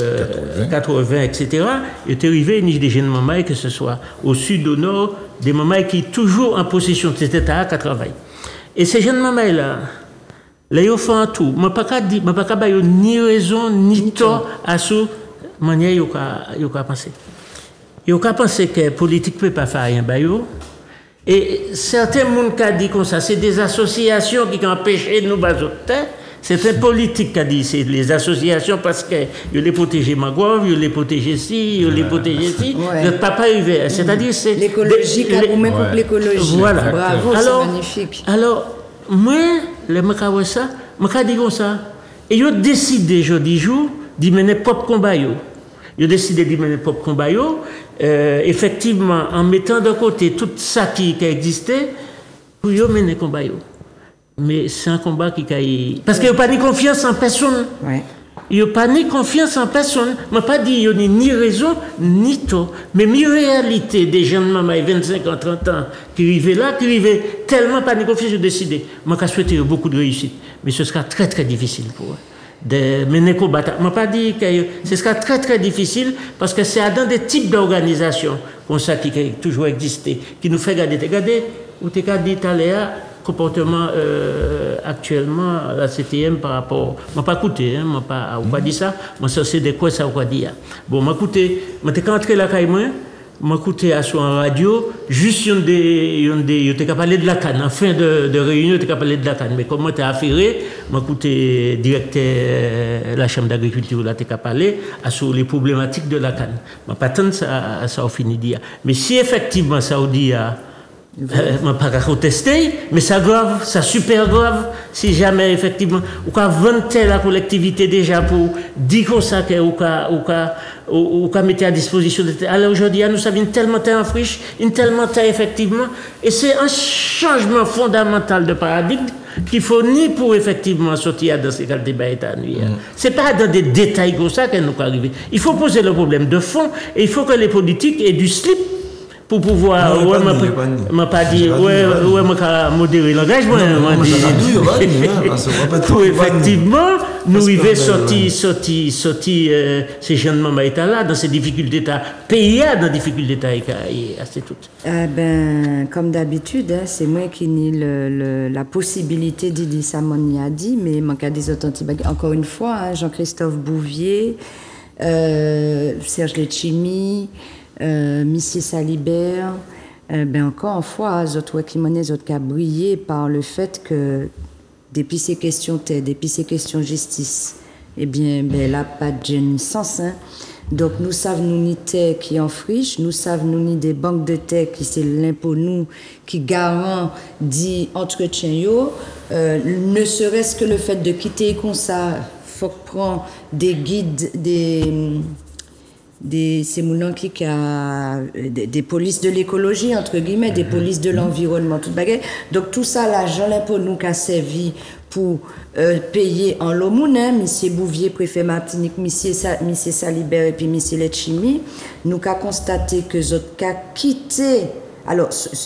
80, etc. Il est arrivé une des jeunes mamans, que ce soit au sud, au nord, des mamans qui sont toujours en possession de cet état qui travaillent. Et ces jeunes mamans-là, ils font tout. Je ne peux pas dire ni raison, ni tort à ce manière ils ont pensé. Ils ont pensé que la politique ne peut pas faire rien. Et certains gens qui ont dit comme ça, c'est des associations qui ont empêché nous de c'est un politique qui a dit, c'est les associations parce que ils les protéger Magouave, ils les protéger ci, ils les protéger ci. Notre papa arrivé, c'est-à-dire c'est l'écologie, ou même pour l'écologie. Voilà. Bravo, alors, c'est magnifique. Alors moi, les makawa ça, maka dit comme ça. Et ils ont décidé jeudi jour d'y mener propre combat. Ils ont décidé d'y mener propre combat. Effectivement, en mettant de côté tout ça qui existait, pour y mener combat. Mais c'est un combat qui a... Parce qu'il n'y a pas de confiance en personne. Ouais. Il n'y a pas ni confiance en personne. Je ne pas dit qu'il n'y a ni raison, ni tort. Mais la réalité des jeunes mamans, 25 ans, 30 ans, qui arrivent là, qui arrivent tellement pas de confiance, je décidé. Je souhaite beaucoup de réussite. Mais ce sera très, très difficile pour eux. De mener combat. Je ne pas dit que ce sera très, très difficile parce que c'est dans des types d'organisations comme ça qui ont toujours existé, qui nous fait garder. Regardez, où tu as dit tout à l'heure, comportement actuellement la CTM par rapport m'a pas écouté m'a pas dit ça moi ça c'est de quoi ça quoi dire bon m'a écouté m'a quand entré la caille moi m'a écouté à son radio juste on était parler de la canne en fin de réunion était parler de la canne mais comment tu as affairé m'a écouté directeur la chambre d'agriculture là t'es parler sur les problématiques de la canne m'a pas tant ça au fini dire mais si effectivement ça au dit je ne pas contester, mais ça grave, ça super grave, si jamais effectivement, ou qu'à vanter la collectivité déjà pour dire comme ça ou qu'à mettre à disposition. Alors aujourd'hui, nous savons tellement en friche, tellement effectivement, et c'est un changement fondamental de paradigme qu'il faut ni pour effectivement sortir dans ces cas de débat annuel. C'est pas dans des détails comme ça que nous arrivons. Il faut poser le problème de fond et il faut que les politiques aient du slip. Pour pouvoir, m'a pas dit, m'a modéré le langage, pour effectivement, nous arriver sortir ces jeunes mamans là, dans ces difficultés d'État, pays dans des difficultés d'État, c'est tout. Comme d'habitude, c'est moi qui ai la possibilité de dire ça, m'en a dit, mais manque à des authentiques. Encore une fois, Jean-Christophe Bouvier, Serge Letchimi, Missy Salibert, Ben encore une fois, autres qui a brillé par le fait que depuis ces questions terre, depuis ces questions justice, eh bien, ben là, pas de sens, hein. Donc, nous savons nous ni terre qui en friche, nous savons nous ni des banques de terre qui c'est l'impôt nous qui garant dit entretien yo, ne serait-ce que le fait de quitter comme ça, faut prendre des guides, c'est mon qui a des polices de l'écologie entre guillemets, des polices de l'environnement, toute baguette. Donc tout ça l'argent l'impôt nous a servi pour payer en l'aumône, hein, monsieur Bouvier préfet Martinique, monsieur Salibert et puis monsieur Letchimi, nous a constaté que autres cas quitté. Alors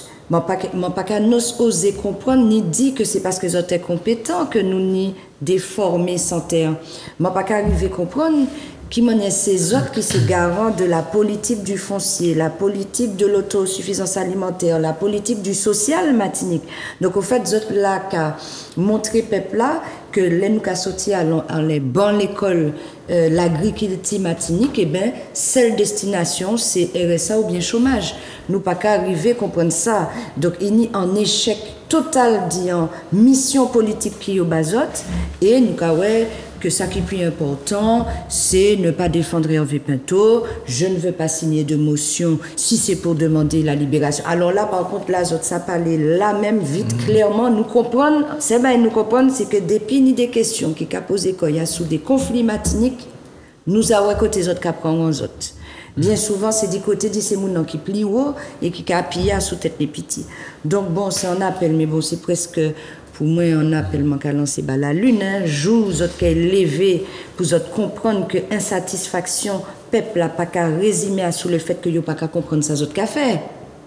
moi pas qu'à nous oser comprendre ni dit que c'est parce que nous sommes compétents que nous ni déformés sans terre. Moi pas qu'à arriver comprendre qui est ces autres qui sont garants de la politique du foncier, la politique de l'autosuffisance alimentaire, la politique du social matinique. Donc, au fait, autres là, qu'a montré peuple là que les nous qu'a sorti à les bonnes l'école, l'agriculture matinique, et ben, seule destination, c'est RSA ou bien chômage. Nous pas qu'à arriver à comprendre ça. Donc, il y a un échec total en mission politique qui est au basote, et nous qu'a que ça qui est plus important, c'est ne pas défendre Hervé Pinto. Je ne veux pas signer de motion si c'est pour demander la libération. Alors là, par contre, là, ça parlait là même vite, clairement, nous comprendre, c'est que depuis ni des questions qui qu'a posé quand il y a sous des conflits matiniques, nous avons côté les autres qui prennent les autres. Bien souvent, c'est du côté de ces gens qui plient haut et qui appuyent sous tête les petits. Donc bon, c'est un appel, mais bon, c'est presque... Pour moi, on appelle mon cas lancer la lune, hein, jour, vous êtes levé pour vous comprendre que insatisfaction, peuple n'a pas qu'à résumer sous le fait que vous pas qu'à comprendre ça autres qu'a fait.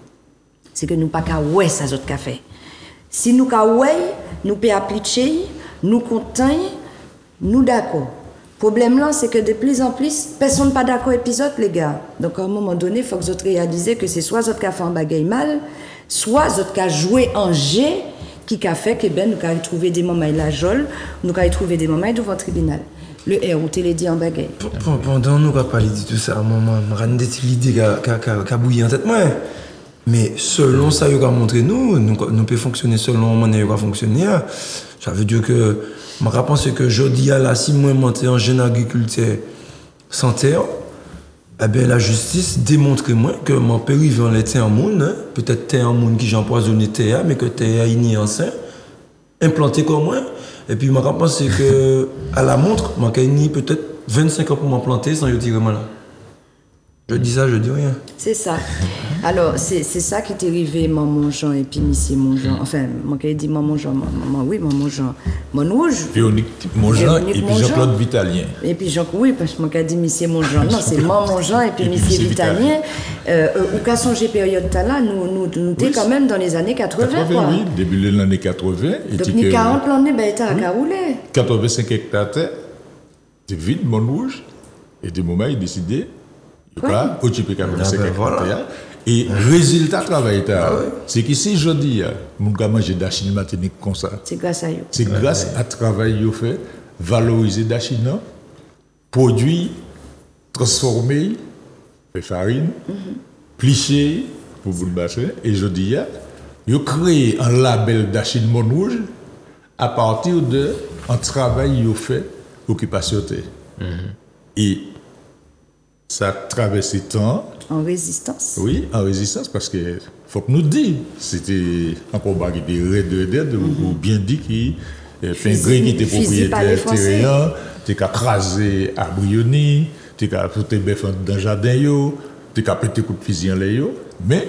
C'est que nous pas qu'à ouais ça autres qu'a fait. Si nous qu'à ouais, nous peut appliquer, nous contents, nous d'accord. Problème là, c'est que de plus en plus, personne pas d'accord épisode les gars. Donc à un moment donné, il faut que vous réalisez que c'est soit vous qui a fait un bagaille mal, soit vous qui a joué en jet. Qui a fait que ben nous avons trouvé des moments la jol, nous avons trouvé des moments devant le tribunal. Le ROT l'a dit en bagaille. Pendant nous avons parlé de tout ça, maman, j'ai l'idée qui a bouilli en tête moi. Mais selon ça, il a montré nous pouvons fonctionner selon manière il a fonctionné. Ça veut dire que je pense que jeudi là, si moi monté en jeune agriculteur sans terre, eh bien, la justice démontre moi que mon père vivait en l'été en monde, hein? Peut-être terre en monde qui j'empoisonné terre, mais que terre est enceinte, implanté comme moi. Et puis, je pense que à la montre, je peut-être 25 ans pour m'implanter sans dire moi là. Je dis ça, je dis rien. C'est ça. Alors, c'est ça qui est arrivé, maman Jean et puis monsieur Monjean. Enfin, moi qui ai dit maman Jean, maman Jean, mon rouge. Véronique Monjean et puis Jean-Claude Vitalien. Et puis oui, parce que moi qui ai dit monsieur Monjean. Non, c'est maman Jean et puis monsieur Vitalien. Ou qu'à songer période là, nous étions quand même dans les années 80. Quoi. Oui, début de l'année 80. Donc, ni 40 l'année, ben, t'as qu'à rouler. 85 hectares, c'est vide, mon rouge. Et des moments, il décidait. Pas occuper 85 hectares. Et résultat travail, c'est que si je dis, mon gars manger d'achine matinique comme ça, c'est grâce à eux. C'est grâce à travail qu'ils fait, valoriser d'achine, produit, transformer, faire farine, plicher pour vous le bassin. Et je dis, ils ont créé un label d'achine mon rouge à partir de un travail qu'ils ont fait, occupation terre. Et ça a traversé le temps. En résistance? Oui, en résistance, parce que faut que nous disions, c'était un combat qui était raide, ou bien dit qu'il Pingrin qui était propriétaire terrien, tu as crasé à Brioni, tu as foutu bœuf dans le jardin, tu as pété coup de fusil en l'air. Mais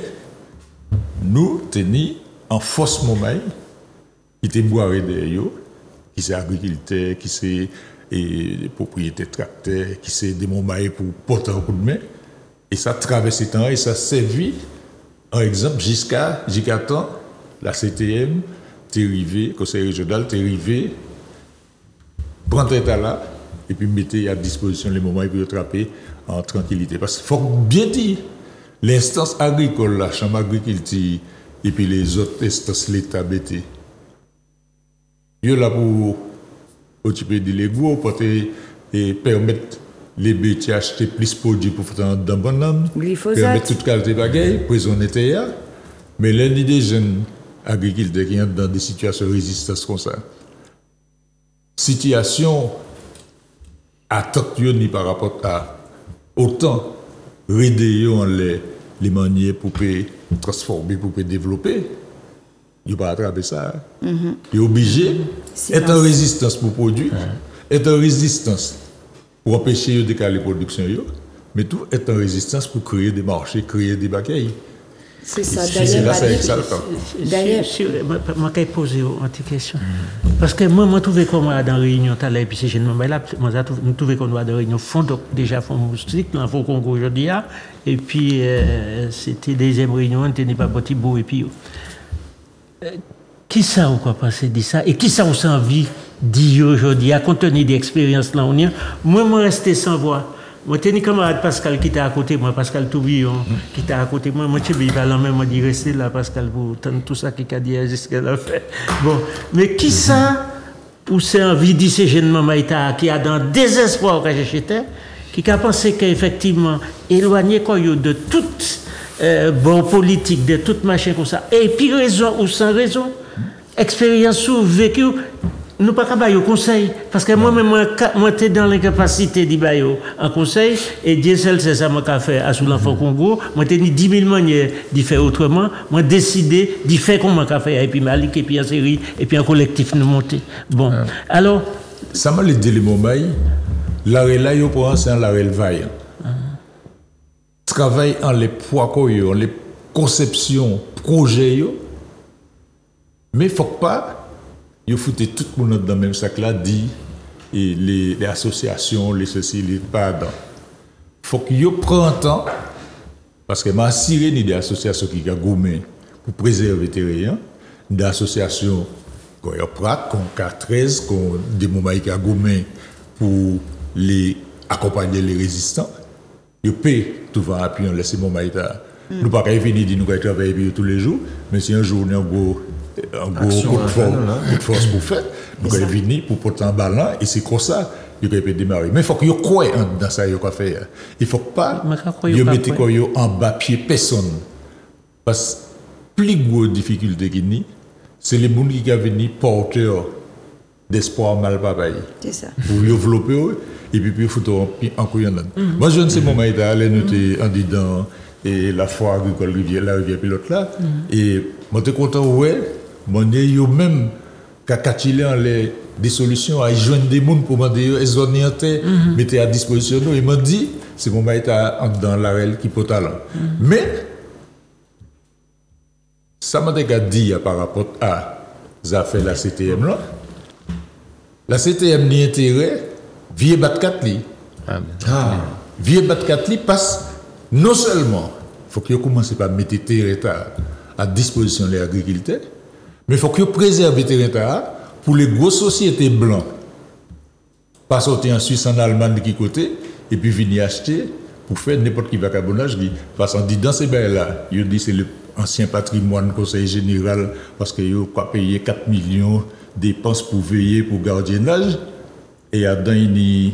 nous tenions en force moment qui était boiré derrière, qui c'est agriculteur, qui c'est propriétaire tracteur, qui c'est des moments pour porter un coup de main. Et ça traverse le temps et ça servi, par exemple, jusqu'à temps, la CTM, t'es arrivé, conseil régional, t'es arrivé, prendre l'état là, et puis mettez à disposition les moments pour attraper en tranquillité. Parce qu'il faut bien dire, l'instance agricole, la chambre agriculture, et puis les autres instances, l'État BT, ils sont là pour occuper des légaux, pour permettre les bêtises acheter plus de produits pour faire dans bon homme, permettre toute qualité de bagaille, prisonnier terre. Mais l'un des jeunes agriculteurs qui sont dans des situations de résistance comme ça, situation attendue par rapport à autant aider les manières pour transformer, pour développer, il ne peut pas attraper ça. Il est obligé d'être en résistance pour produire, être en résistance pour empêcher de décaler la production, mais tout est en résistance pour créer des marchés, créer des bagailles. C'est ça, d'ailleurs. D'ailleurs, je vais poser une petite question. Parce que moi, je trouvais qu'on va dans la réunion, et puis c'est généralement là, je trouvais qu'on va dans la réunion, déjà fond moustique, dans le fond Congo aujourd'hui, et puis c'était deuxième réunion, on n'était pas petit beau, et puis. Qui ça ou quoi penser de ça? Et qui ça ou ça envie de dire aujourd'hui, à compte tenu d'expérience là, moi, je restais sans voix. Moi, j'ai un camarade Pascal qui était à côté, moi, Pascal Toubillon, qui était à côté. Moi, je suis pas là même, moi, je rester là, Pascal, pour tout ça qu'il a dit, ce qu'elle a fait. Bon, mais qui ça, pour c'est envie de dire ces jeunes mamans qui a dans le désespoir que j'étais, qui a pensé qu'effectivement, éloigné de toute bon politique, de toute machin comme ça, et puis raison ou sans raison, expérience ou vécu, nous pas qu'à au conseil parce que moi-même moi t'es dans l'incapacité d'y bailler en conseil et Dieu seul c'est ça moi qu'a fait à sous l'enfant Congo moi t'ai dit 10 000 manières d'y faire autrement moi décidé d'y faire comment qu'a fait et puis Malik et puis en série et puis en collectif nous monter bon alors ça m'a dit les moments l'arrêt là yo pour c'est l'arrêt vaille travail en les poids en les conceptions projets yo mais faut pas il faut que tout le monde dans le même sac là dit et les associations, les ceci, les pas dans. Il faut que vous preniez temps parce que ma sirène des associations qui ont gommé pour préserver les terrains, des associations comme Prat, comme K13, comme des moments qui ont gommé pour les accompagner les résistants. Ils paient tout va appuyer laisser mon maïta. Nous pas venir dire nous travailler tous les jours, mais si un jour on a un gros coup de force pour faire, nous allons venir pour porter un ballon et c'est comme ça que vous pouvez démarrer. Mais il faut que vous croyez dans ça que vous faire. Il ne faut pas vous mettre en bas pied personne. Parce que plus grosse difficulté qu'il y a, c'est les gens qui viennent porteurs d'espoir mal pareil. C'est ça. Pour développer et puis il faut encore y en a. Moi je ne sais pas comment il allait noter en dedans et la foire agricole la rivière pilote là et moi j'étais content ouais moi yo même qu'à des solutions à joindre des monde pour demander les orienter mettre à disposition nous il m'a dit c'est mon maître dans l'arel qui peut talent mais ça m'a déjà dit par rapport à ça fait la CTM là la CTM ni intérêt vieux batkat li vieux batkat li passe non seulement il faut que vous commencez par mettre terrain à disposition des agriculteurs, mais il faut que vous préservez le terrain pour les grosses sociétés blanches. Pas sortir en Suisse, en Allemagne, de qui côté, et puis venir acheter pour faire n'importe qui vagabondage. Parce qu'on dit dans ces bails-là, il dit c'est l'ancien patrimoine, conseil général, parce qu'il faut payer 4 millions de dépenses pour veiller, pour gardiennage. Et là-dedans, il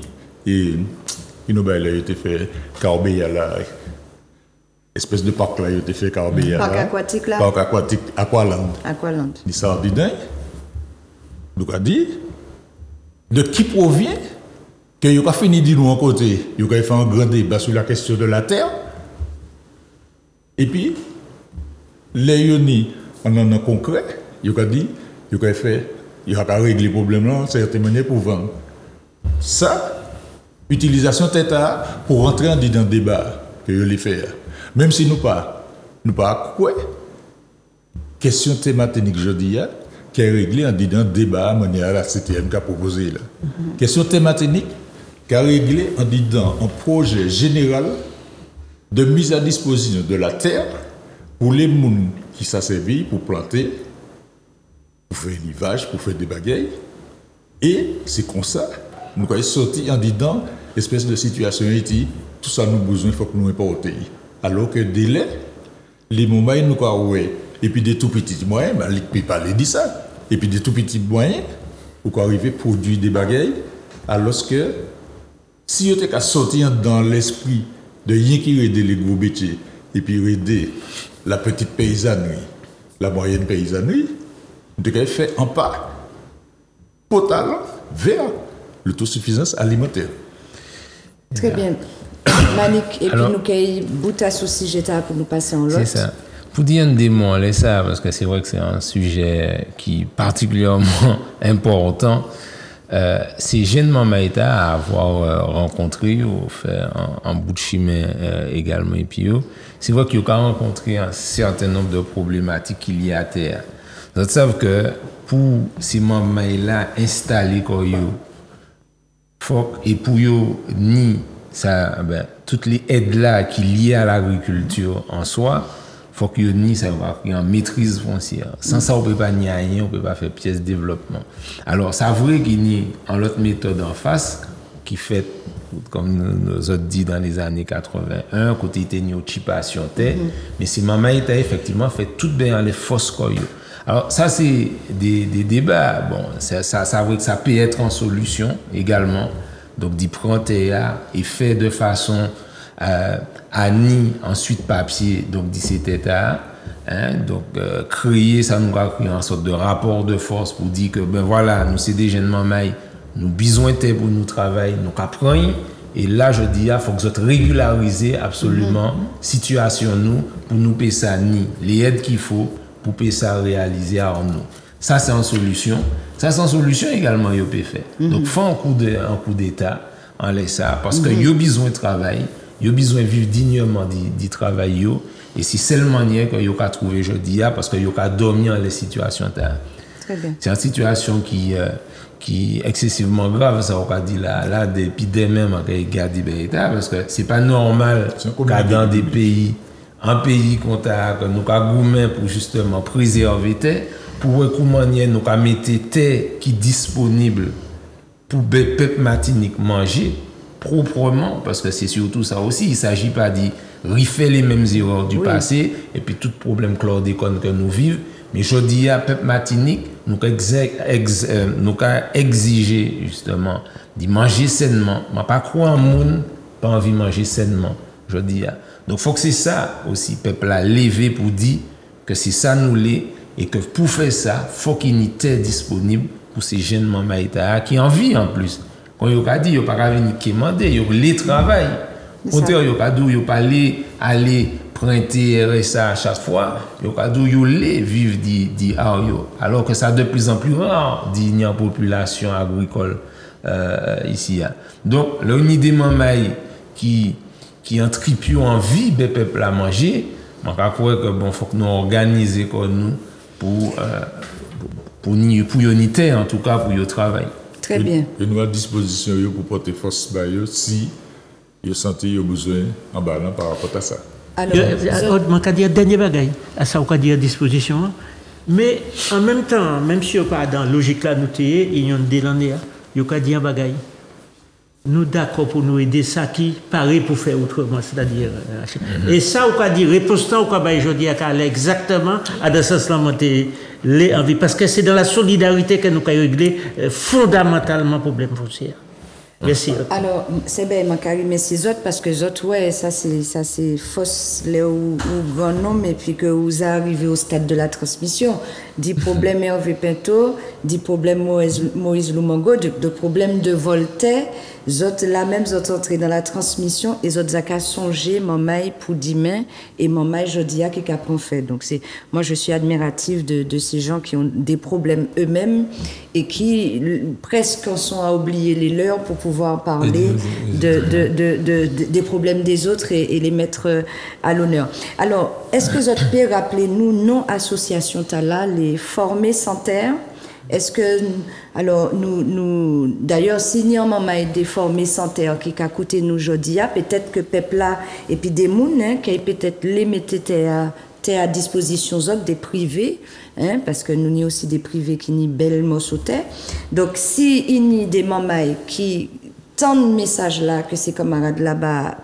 a été fait Carbéa là. Espèce de parc là, il a été fait Carbéa. Parc aquatique là. Parc aquatique, Aqualand. Aqualand. Il sort dedans. Donc, a dit, de qui provient que il a fini de nous en côté, il a fait un grand débat sur la question de la terre. Et puis, les unis, on en a concret, il a dit, il a fait, il a réglé le problème là, certaines manières pour vendre. Ça, utilisation tête à pour rentrer dans le débat que je l'ai fait. Même si nous pas quoi question thématique jeudi qui est réglée en disant débat manière la CTM qui a proposé là. Question thématique qui a réglé en disant un projet général de mise à disposition de la terre pour les gens qui s'en servent pour planter, pour faire l'élevage, pour faire des bagailles. Et c'est comme ça nous avons sorti en disant espèce de situation ici, tout ça nous besoin, il faut que nous importions. Alors que délai, les moments nous avons et puis des tout petits moyens, il peut parler de ça, et puis des tout petits moyens pour arriver à produire des bagailles, alors que si on était sortir dans l'esprit de rien qui aider les gros métiers, et puis aider la petite paysannerie, la moyenne paysannerie, nous avons fait un pas total vers l'autosuffisance alimentaire. Très bien. Manik, et alors, puis nous bout à souci j'étais pour nous passer en l'autre. C'est ça. Pour dire un démon, ça, parce que c'est vrai que c'est un sujet qui est particulièrement important. C'est jeune Mamaïta à avoir rencontré ou fait un bout de chemin également. Et puis, c'est vrai qu'il a rencontré un certain nombre de problématiques qu'il y a à terre. Vous savez que pour ces Mamaïla installés comme faut et pour eux ni ça toutes les aides là qui liées à l'agriculture en soi faut que ni ça va en maîtrise foncière sans ça on peut pas ni rien on peut pas faire pièce de développement alors ça vrai qu'il y a une autre méthode en face qui fait comme nous autres dit dans les années 81 côté téniotypation mais c'est maman était effectivement fait tout bien les fausses coyotes. Alors ça c'est des débats bon ça vrai que ça peut être en solution également donc d'y prendre et fait de façon à ni ensuite papier donc d'ici état donc créer ça nous a créé une sorte de rapport de force pour dire que ben voilà nous c'est des jeunes mamailles nous besoin pour nous travailler nous apprendre et là je dis il faut que vous régulariser absolument situation nous pour nous payer ça ni les aides qu'il faut pour payer ça réaliser à nous ça c'est en solution ça c'est en solution également yo peut faire donc faut un coup d'état en laisse ça parce que yo besoin de travail yo besoin vivre dignement du travail yo et c'est seulement manière que yo ka trouver jeudi parce que yo ka dormir dans les situations très bien c'est une situation qui est excessivement grave ça on a dit là depuis demain on regarder parce que c'est pas normal qu'à dans des pays un pays que nous avons gourmand pour justement préserver terre pour comment nous avons mettre terre qui est disponible pour le peuple martinique manger proprement parce que c'est surtout ça aussi il ne s'agit pas de refaire les mêmes erreurs du passé et puis tout problème chlordécone que nous vivons mais je dis à peuple martinique nous avons exigé justement de manger sainement je ne pas croire en monde pas envie de manger sainement je dis donc faut que c'est ça aussi peuple a levé pour dire que c'est ça nous l'est et que pour faire ça faut qu'il y ait une terre disponible pour ces jeunes mamaïta qui en vivent en plus quand yo ka dit yo pas venir demander yo les travail contraire yo ka dou yo pas aller prêter RSA à chaque fois yo ka dou yo les vivre di alors que ça de plus en plus rare dit en population agricole ici donc l'unité mamaï qui en tripio en vie des peuples à manger moi je crois que bon faut que nous organiser comme nous pour unité en tout cas pour le travail. Très bien. Et nous à disposition pour porter force si vous sentez besoin en balance par rapport à ça. Alors, je vais dire dernier bagaille à ça on dire à disposition mais en même temps même si on pas dans logique là nous il y a des l'année il y a dire bagaille nous d'accord pour nous aider ça qui paraît pour faire autrement c'est-à-dire et ça on va dire réponse on va je dis à aller exactement à dans ce sens monter les envies parce que c'est dans la solidarité que nous pouvons régler fondamentalement problème foncier. Merci. Alors c'est bien Makari mais c'est autres parce que les autres ouais ça c'est fausse là où grand nom et puis que vous arrivez au stade de la transmission des problèmes Hervé Pinto des problèmes Moïse Lumango de problèmes de Voltaire autres la même autres entrées dans la transmission et autres a songer mamaï pour demain et mamaï jodia qui apprend fait donc c'est moi je suis admirative de ces gens qui ont des problèmes eux-mêmes et qui presque en sont à oublier les leurs pour pouvoir parler des problèmes des autres et les mettre à l'honneur. Alors, est-ce que vous pouvez rappeler nous non association Tala les formés sans terre? Est-ce que alors nous d'ailleurs signifiant des formés sans terre qui a coûté nous aujourd'hui peut-être que peuple là et puis des moun qui peut-être les mettaient à disposition des privés parce que nous n'y aussi des privés qui n'y belle mossoté donc si il y a des mamailles qui tant de messages là que ces camarades là-bas,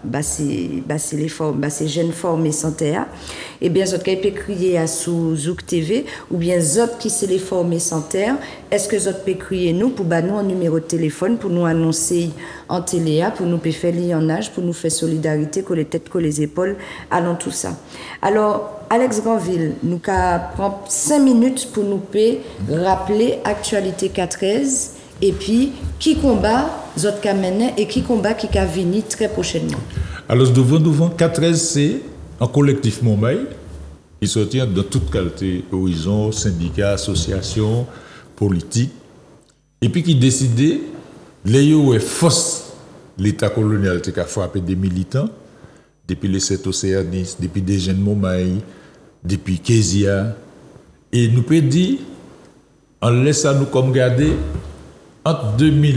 ces jeunes formés santé, et bien, zot qui peut crier à sous Zouk TV, ou bien zot qui se les formés santé, est-ce que zot peut crier nous pour nous un numéro de téléphone, pour nous annoncer en télé, pour nous faire lire en âge, pour nous faire solidarité, que les têtes, que les épaules, allons tout ça. Alors, Alex Granville, nous prend 5 minutes pour nous rappeler actualité 413 et puis qui combat zot ka mené et qui combat qui ka vini très prochainement. Alors devant 413 c'est un collectif Montmaï qui se tient dans toute qualité horizon, syndicats, associations, politiques et puis qui décidait les force l'état colonial qui a frappé des militants depuis les 7 océanistes, depuis des jeunes Montmaï, depuis Kezia et nous peut dire on laisse ça nous comme garder entre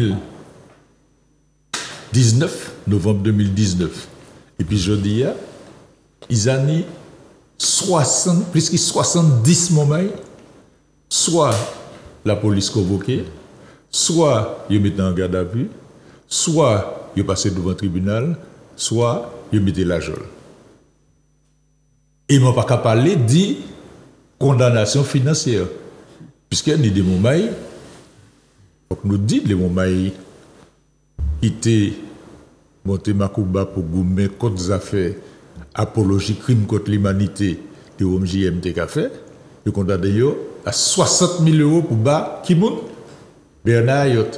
2019, novembre 2019, et puis jeudi, ils ont mis plus que 70 moments, soit la police convoquée, soit ils mettent en garde à vue, soit ils passent devant le tribunal, soit ils mettent la geôle. Et ils n'ont pas qu'à parler de condamnation financière, puisqu'il y a des moments. Donc nous dit les Momaï qui étaient monté Makouba pour gommer contre des affaires apologie crime contre l'humanité de OMJMT qu'a fait, ils condamné à 60 000 euros pour bas Kimoun Bernard Ayot.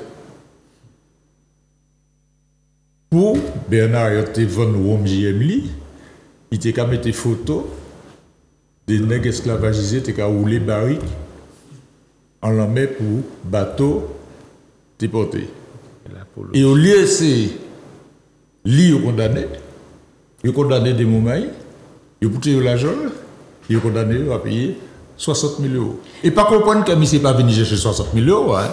Pour Bernard Ayot et Von OMJM li, il était qu'à mettre photo des nègres esclavagisés qui ont roulé barrique en l'emmène pour bateau déporté. Et au lieu de c'est lui condamné des Momaï, il a poussé l'argent, il a condamné à payer 60 000 euros. Et pas comprendre que M. pas venu chercher 60 000 euros. Hein.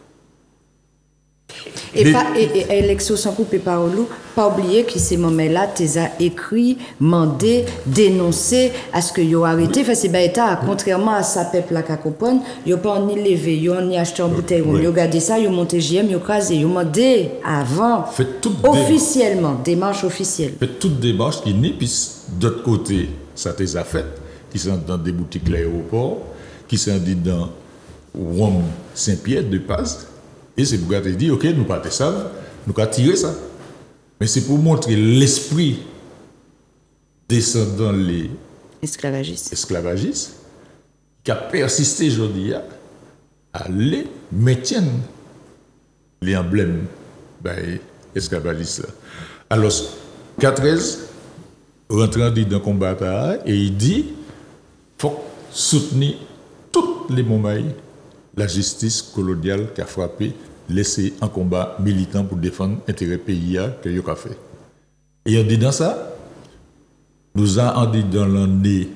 Et Alexo sans couper parole, pas oublier que ces moments-là, tu as écrit, mandé, dénoncé à ce que yo arrêté. Enfin, c'est bête, contrairement à sa peuple là qu'à comprendre, yo pas ni levé, yo ni acheté en bouteille, yo gardé ça, yo monté JM, yo crasé, yo mandé avant. Officiellement, démarche officielle. Faites toute démarche qui n'est puis d'autre côté, ça t'es a fait, qui sont dans des boutiques de l'aéroport, qui sont dans Rome Saint-Pierre de Paz. Et c'est pour te dire, ok, nous pas ça, nous pas tirer ça. Mais c'est pour montrer l'esprit descendant les esclavagistes qui a persisté aujourd'hui à les maintenir les emblèmes esclavagistes. Alors, 413 rentrant dans le combat et il dit faut soutenir tous les Momaï, la justice coloniale qui a frappé, laissé un combat militant pour défendre l'intérêt pays que vous avez fait. Et en disant ça, nous avons dit dans l'année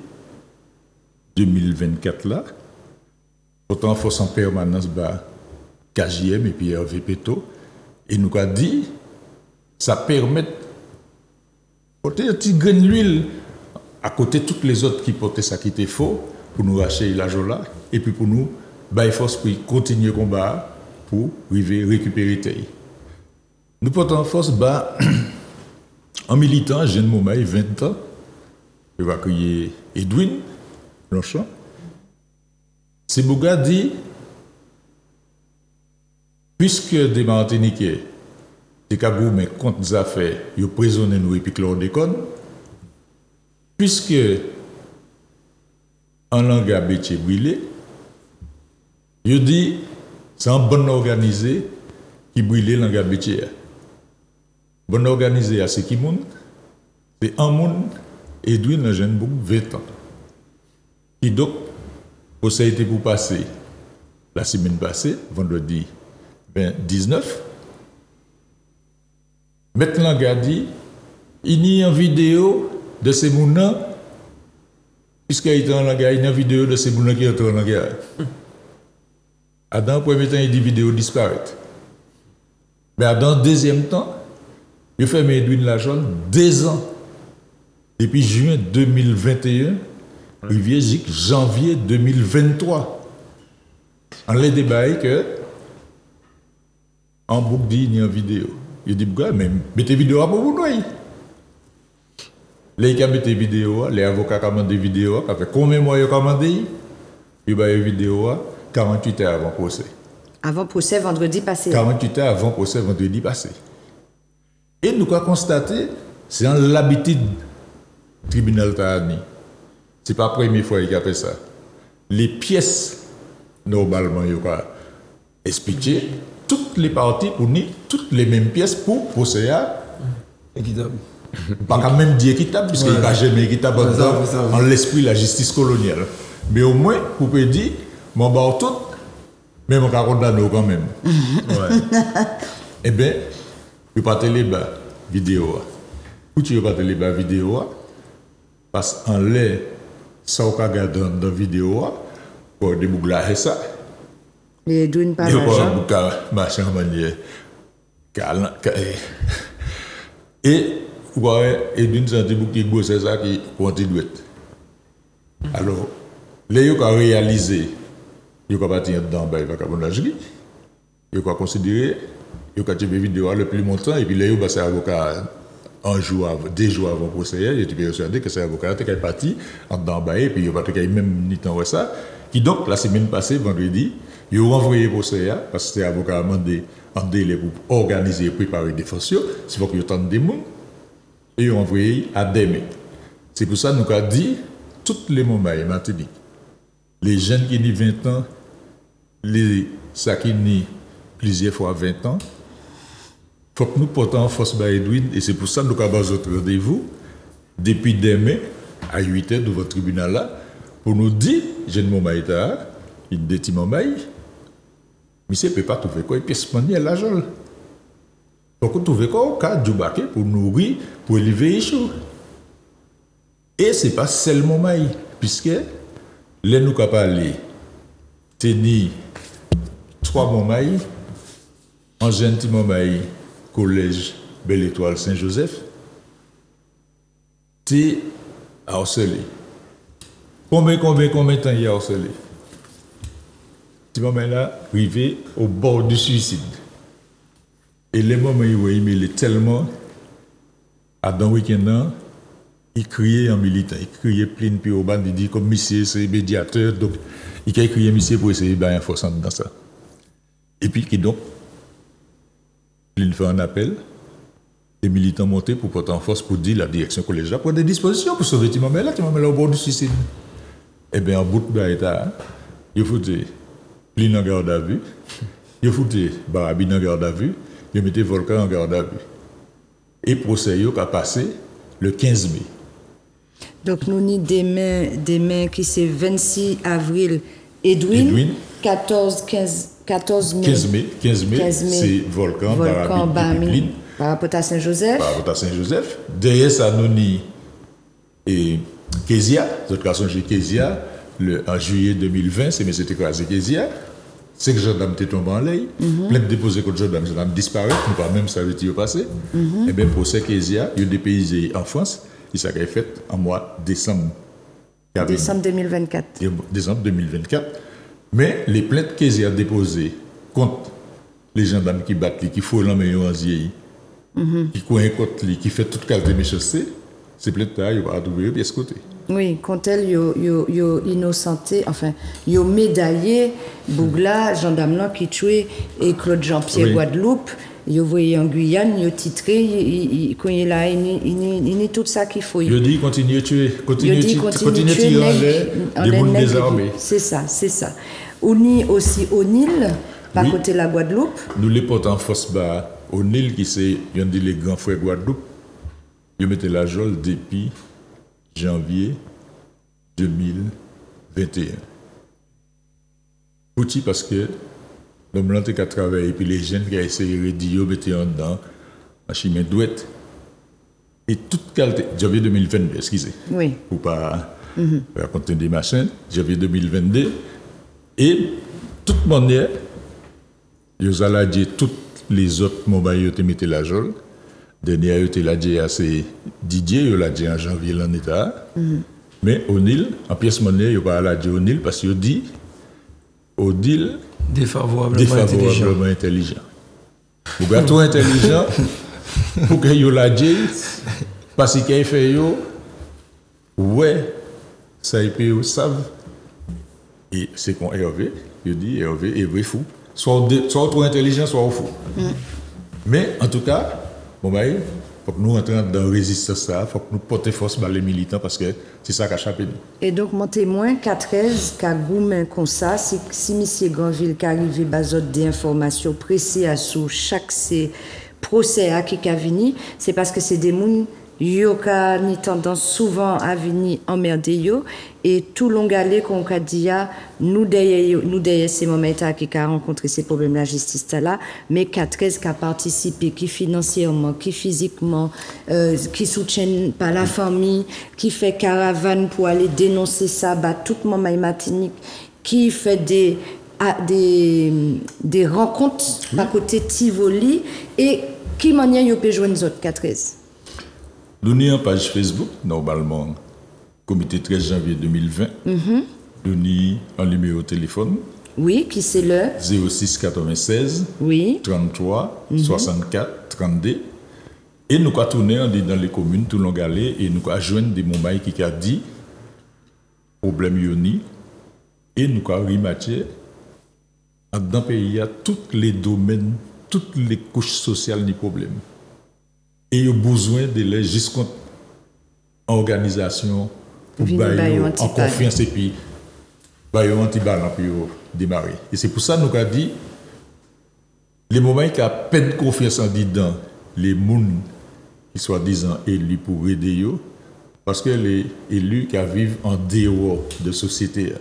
2024 là, autant force en permanence KJM et puis Hervé Peto, et nous avons dit ça permet de porter un petit grain d'huile à côté de toutes les autres qui portaient ça qui était faux pour nous racheter la jola et puis pour nous bailler force pour continuer le combat pour récupérer terre. Nous portons en force en militant, jeune Momaï, 20 ans, je vais accueillir Edwin Blanchon. C'est Bouga dit, puisque des Martiniquais, des Kagoumés mais contre des affaires, ils prisonniers nous et puis chlordécone, puisque en langue à Bétier brûlé, il dit c'est un bon organisé qui brûle langue à Bétier. Bon organisé à ce qui monde, c'est un monde Edwin un jeune bouc 20 ans. Qui donc, ça a été pour passer la semaine passée, vendredi 19. Maintenant, dit, il y a une vidéo de ces mounans, puisqu'il y a une vidéo de ces mounans qui sont en guerre. Dans le premier temps, il dit vidéo disparaît. Mais dans le deuxième temps, il fait Edwin Lajon 2 ans. Depuis juin 2021, rivière janvier 2023. On les débat que en boucle dit ni en vidéo. Il dit pourquoi même mettez vidéo pour vous noyer. Les qui mettent vidéo, les avocats qui commandent des vidéos, qui fait combien de mois ils commandent, ils ont une vidéo 48 heures avant procès. Avant procès vendredi passé. 48 heures avant procès vendredi passé. Et nous avons constaté, c'est en l'habitude du tribunal Tahani. Ce n'est pas la première fois qu'il a fait ça. Les pièces, normalement, il a expliqué toutes les parties pour nous, toutes les mêmes pièces pour procès Équitable. Pas quand même dit équitable, puisqu'il n'y a jamais équitable en l'esprit de la justice coloniale. Mais au moins, vous pouvez dire, mon bar tout, mais mon cas condamné quand même. Eh bien, je ne vais pas télé vidéo. Pourquoi tu ne vais pas télé vidéo? Parce qu'en l'air, ça vous regarde dans la vidéo, pour déboucler ça. Les dounes pas il y a l'argent. pas machin manière. Et et d'une santé qui bosse ça qui continue. Alors, les gens qui ont réalisé, ils ont partir dans le vagabondage, ils ont considéré, ils ont tiré vidéo le plus longtemps, et puis les gens, c'est avocat un jour, 2 jours avant le procès, ils étaient persuadés que c'est avocat qui est parti en dedans, et puis ils ont même ni temps ça. Qui donc, la semaine passée, vendredi, ils ont envoyé le procès, parce que c'est avocat a demandé en délai pour organiser et préparer des défenses, c'est pour qu'ils attendent des gens. Et ils ont envoyé à demain. C'est pour ça que nous avons dit, tous les moments, Martinique, les jeunes qui ont 20 ans, ça qui ont plusieurs fois 20 ans, il faut que nous portons en force par Edwin, et c'est pour ça que nous avons besoin de rendez-vous depuis demain à 8 h de votre tribunal là, pour nous dire, jeune Momaïta, il dit Momaï, mais ça ne peut pas trouver quoi, et puis ce manière la jolle. Donc, on trouve quoi, cas Djoubake pour nourrir, pour élever les choses. Et ce n'est pas seulement maï, puisque les nous avons parlé, c'est ni 3 momaï, en gentil momaï, collège Belle Étoile Saint-Joseph, c'est harcelé. Combien de temps il y a harcelé? Ce moment-là, arrivé au bord du suicide. Et les moments où il est tellement, à dans le week-end, il criait en militant, il criait plein puis au bas, il dit comme monsieur, c'est médiateur, donc il a crié monsieur pour essayer de faire un force dans ça. Et puis, qui donc, il fait un appel, les militants montés pour porter en force pour dire la direction collégiale pour des dispositions pour sauver Timamela au bord du suicide. Eh bien, en bout de l'état, il faut dire, plein en garde à vue, il faut dire, Barabi en garde à vue, il mettait Volcan en garde à vue. Et le procès a passé le 15 mai. Donc, nous avons des mains qui c'est 26 avril, Edwin. 14 mai, 15 mai. C'est Volcan, Barabi, par rapport à Saint-Joseph. Derrière ça, nous avons Kezia, notre garçon chez Kezia, en juillet 2020, c'est M. écrasé Kezia. C'est que les gendarmes étaient tombés en l'air, plein de déposés contre les gendarmes disparu, nous pas même ça veut passé. Et bien, pour ce Kezia, il y a des pays en France, il s'est fait en mois de décembre. Décembre 2024. Décembre 2024. Mais les plaintes Kezia déposées contre les gendarmes qui battent, qui font l'homme en zieille, qui coignent contre lui, qui fait toute qualité de méchanceté, ces plaintes-là, ils vont trouver de ce côté. Oui, quand elle yo innocenté, enfin, yo médaillé Bougla, gendarme qui tué et Claude Jean-Pierre Guadeloupe, yo voyé en Guyane, yo titré, quand il là, il tout ça qu'il faut. Il dit continue à tuer, continue à tirer des mondes désarmés. C'est ça. On y aussi au Nil, par côté de la Guadeloupe. Nous les portons en force au Nil qui c'est, ils ont dit les grands frères Guadeloupe. Ils mettaient la jole depuis janvier 2021. Pourquoi? Parce que l'homme là qui a travaillé, et puis les jeunes qui ont essayé de dire, mettaient en dedans, en chimie douette. Et toute qualité, janvier 2022, excusez. Oui. Pour ne pas raconter des machins, janvier 2022. Et toute manière, ils ont dit toutes les autres mobiles qui mettaient la jole. Dernier, il a dit c'est Didier, il a dit en janvier l'an état. Mais au Nil, en pièce monnaie, il n'a pas dit au Nil parce qu'il dit au Nil défavorablement intelligent. Vous êtes trop intelligent pour que vous la dites, parce qu'il fait yo, ouais, ça y peut, vous savez. Et c'est qu'on Hervé, je dis Hervé est fou. Soit trop intelligent, soit fou. Mais en tout cas, bon, il faut que nous entrions dans la résistance, il faut que nous portions force par les militants parce que c'est ça qui a échappé. Et donc, mon témoin, 4-13, qui a gourmand comme ça, si M. Granville qui arrive à des informations précises à sous chaque procès qui a venu, c'est parce que c'est des gens qui ont ni tendance souvent à venir emmerder yo et tout long galé qu'on a dit nous derrière ces moments qui a rencontré ces problèmes la justice là, mais 4-13 qui a participé, qui financièrement, qui physiquement, qui soutient par la famille, qui fait caravane pour aller dénoncer ça, toute moment Martinique, qui fait des rencontres à côté Tivoli et qui manière yo peut joindre les autres 4-13. Nous avons une page Facebook, normalement, comité 13 janvier 2020. Nous avons un numéro de téléphone. Oui, qui c'est le 06 96 oui. 33 64 32. Et nous avons tourné dans les communes, tout le long galé, et nous avons joint des moments qui ont dit problème yoni. Et nous avons rematché dans le pays, il y a tous les domaines, toutes les couches sociales ni problème. Et il y a besoin de les jusqu'en organisation pour bailler en confiance et puis bailler anti-ballon pour démarrer. Et c'est pour ça que nous avons dit les moments qui ont peine confiance en dedans, les gens qui sont disant élus pour aider eux, parce que les élus qui vivent en dehors de la société,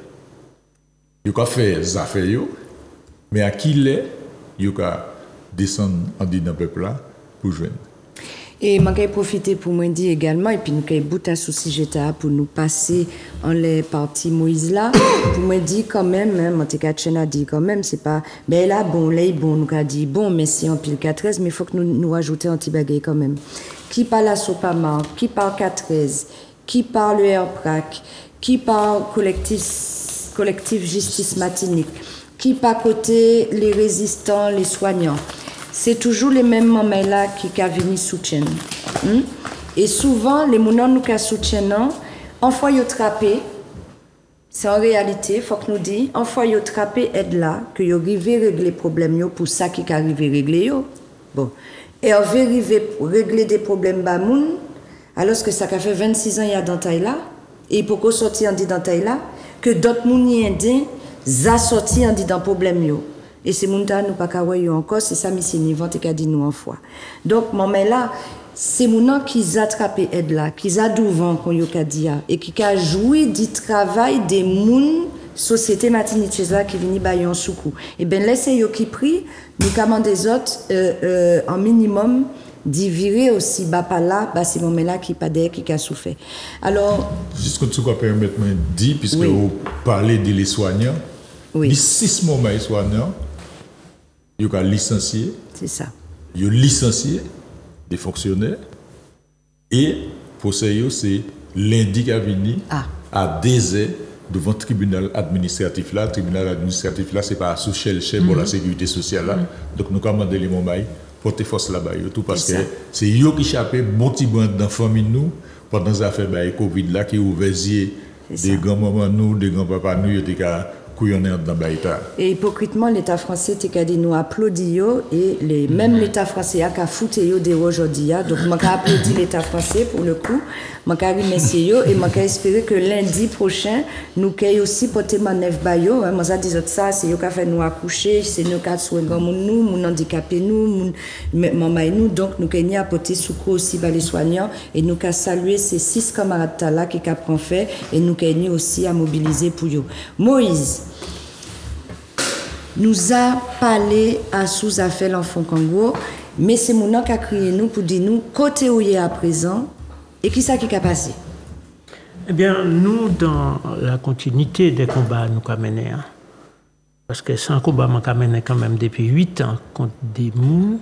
ils ont fait des affaires, mais à qui les ils ont descendre en dedans peuple là pour joindre. Et je vais profiter pour me dire également, et puis nous avons bout à souci j'étais pour nous passer en les parties Moïse là, pour me dire quand même, Montekatchen a dit quand même, c'est pas, ben là bon, nous a dit bon, mais c'est en pile 4-13, mais il faut que nous rajoutions un petit bagage quand même. Qui parle à Sopamar, qui parle 4-13, qui parle le RPRAC, qui parle collectif Justice Martinique, qui parle côté les résistants, les soignants. C'est toujours les mêmes moments là qui viennent soutien. Et souvent les gens nous qui soutiennent en fois yo trappé, c'est en réalité faut que nous dit en fois yo trappé aide là que yo arriver régler problème yo pour ça qui arriver régler yo. Bon, et on veut arriver régler des problèmes ba moun alors que ça fait 26 ans il y a dans taille là et pour qu'on sortir en dit dans taille là que d'autres moun y aident za sorti en dit dans problème yo. Et c'est mounta nous pas kawaii encore, c'est ça mission Nivant et qu'a dit nous en fois. Donc moment là, c'est moun qui attrapé aide là, qui a devant qu'on yo ka dia et qui a joui du travail des moun société martiniquaise là qui vini bayon soukou. Et ben laissez yo qui pris, nous commande des autres en minimum d'y virer aussi bas pas là, bah c'est moment là qui pas derrière qui a souffert. Alors juste que tu peux permettre de dire puisque oui. vous parlez de les soignants. Oui. Les 6 moments soignants ils ont licencié. C'est ça. Ils ont licencié des fonctionnaires et pour ça c'est lundi qui a venu à 2 heures devant le tribunal administratif là. Le tribunal administratif là c'est pas sous chef pour la sécurité sociale là. Donc nous commandons les moments porter force là-bas tout parce que c'est eux qui échappent bon petit bande dans famille nous pendant les affaires Covid là qui ouvert des grands-mamans nous, des grands-papas nous étaient et hypocritement, l'État français a dit nous applaudit et même l'État français a foutu de aujourd'hui. Donc, je applaudis l'État français pour le coup. Je remercie et je espère que lundi prochain, nous allons aussi porter manœuvre. Je dis ça, c'est eux qui fait nous accoucher, c'est nous qui soignons nous, nous handicapés nous, nous. Donc, nous allons apporter secours aussi par les soignants et nous allons saluer ces 6 camarades là qui ont fait et nous allons aussi à mobiliser pour eux. Moïse nous a parlé à sous-affaire l'enfant Congo, mais c'est mon nom qui a crié nous pour dire nous côté où il est à présent et qui ça qui a passé. Eh bien, nous, dans la continuité des combats nous avons menés, parce que c'est un combat qu'on a mené quand même depuis 8 ans contre des gens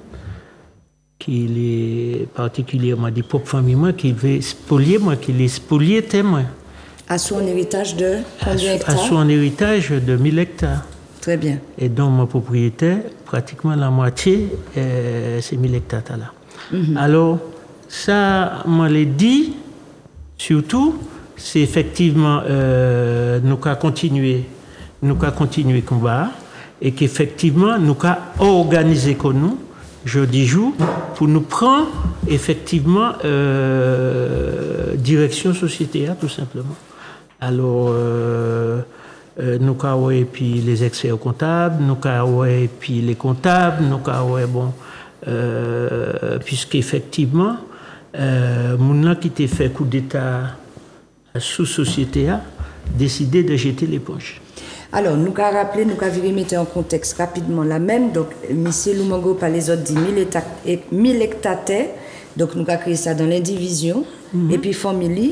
qui est particulièrement des propres familles qui veulent spolier moi, qui les spolier témoins. À son héritage de combien d'hectares? À son héritage de 1000 hectares. Très bien. Et donc, ma propriété, pratiquement la moitié, c'est 1000 hectares là. Alors, ça, moi l'ai dit, surtout, c'est effectivement, nous avons continué le combat et qu'effectivement, nous avons organisé comme nous, jeudi jour, pour nous prendre effectivement direction société, tout simplement. Alors, nous avons et puis les experts comptables, nous avons et puis les comptables, nous avons bon, puisqu'effectivement, mon qui était fait coup d'État sous société a décidé de jeter l'éponge. Alors, nous avons rappelé, nous avons mis en contexte rapidement la même. Donc, M. Lumango, par les autres, dit 1000 hectares. Donc, nous avons créé ça dans l'indivision. Et puis, famille,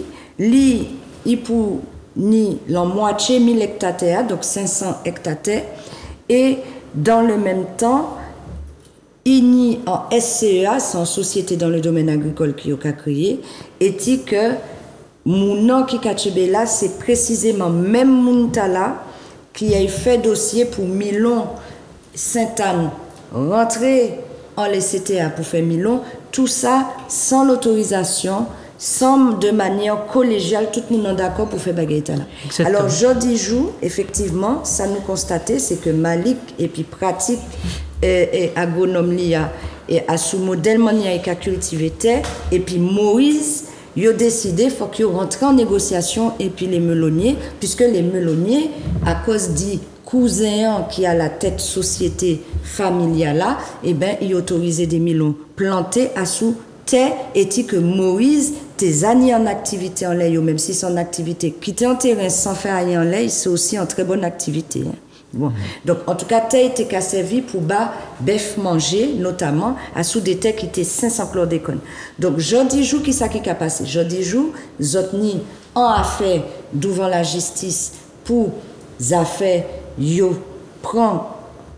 il pour ni la moitié 1000 hectares, donc 500 hectares. Et dans le même temps, il y a en SCEA, c'est en société dans le domaine agricole qui a créé, et dit que mon nom qui est là, c'est précisément même Muntala qui a fait dossier pour Milon Sainte-Anne rentrer en LCTA pour faire Milon, tout ça sans l'autorisation, sans de manière collégiale, tout le monde est d'accord pour faire baguette là. Alors, jeudi jour, effectivement, ça nous constatait, c'est que Malik et puis pratique et agronome lia et à sous modèle mania et cultivé et puis Moïse ils ont décidé faut qu'ils rentrent en négociation et puis les melonniers puisque les melonniers à cause du cousin qui a la tête société familiale là et ben ils autorisaient des melons plantés à sous terre et dit que Moïse tes années en activité en lait même si son activité quitter en terrain sans faire rien en lait c'est aussi en très bonne activité hein. Bon. Donc, en tout cas, terre était qu'à servi pour bas bœuf manger, notamment, à sous des terres qui étaient 500 chlordécone. Donc, jeudi jour, qui ça qui a passé? Jeudi jour, Zotni en affaire devant la justice pour affaires, yo prend,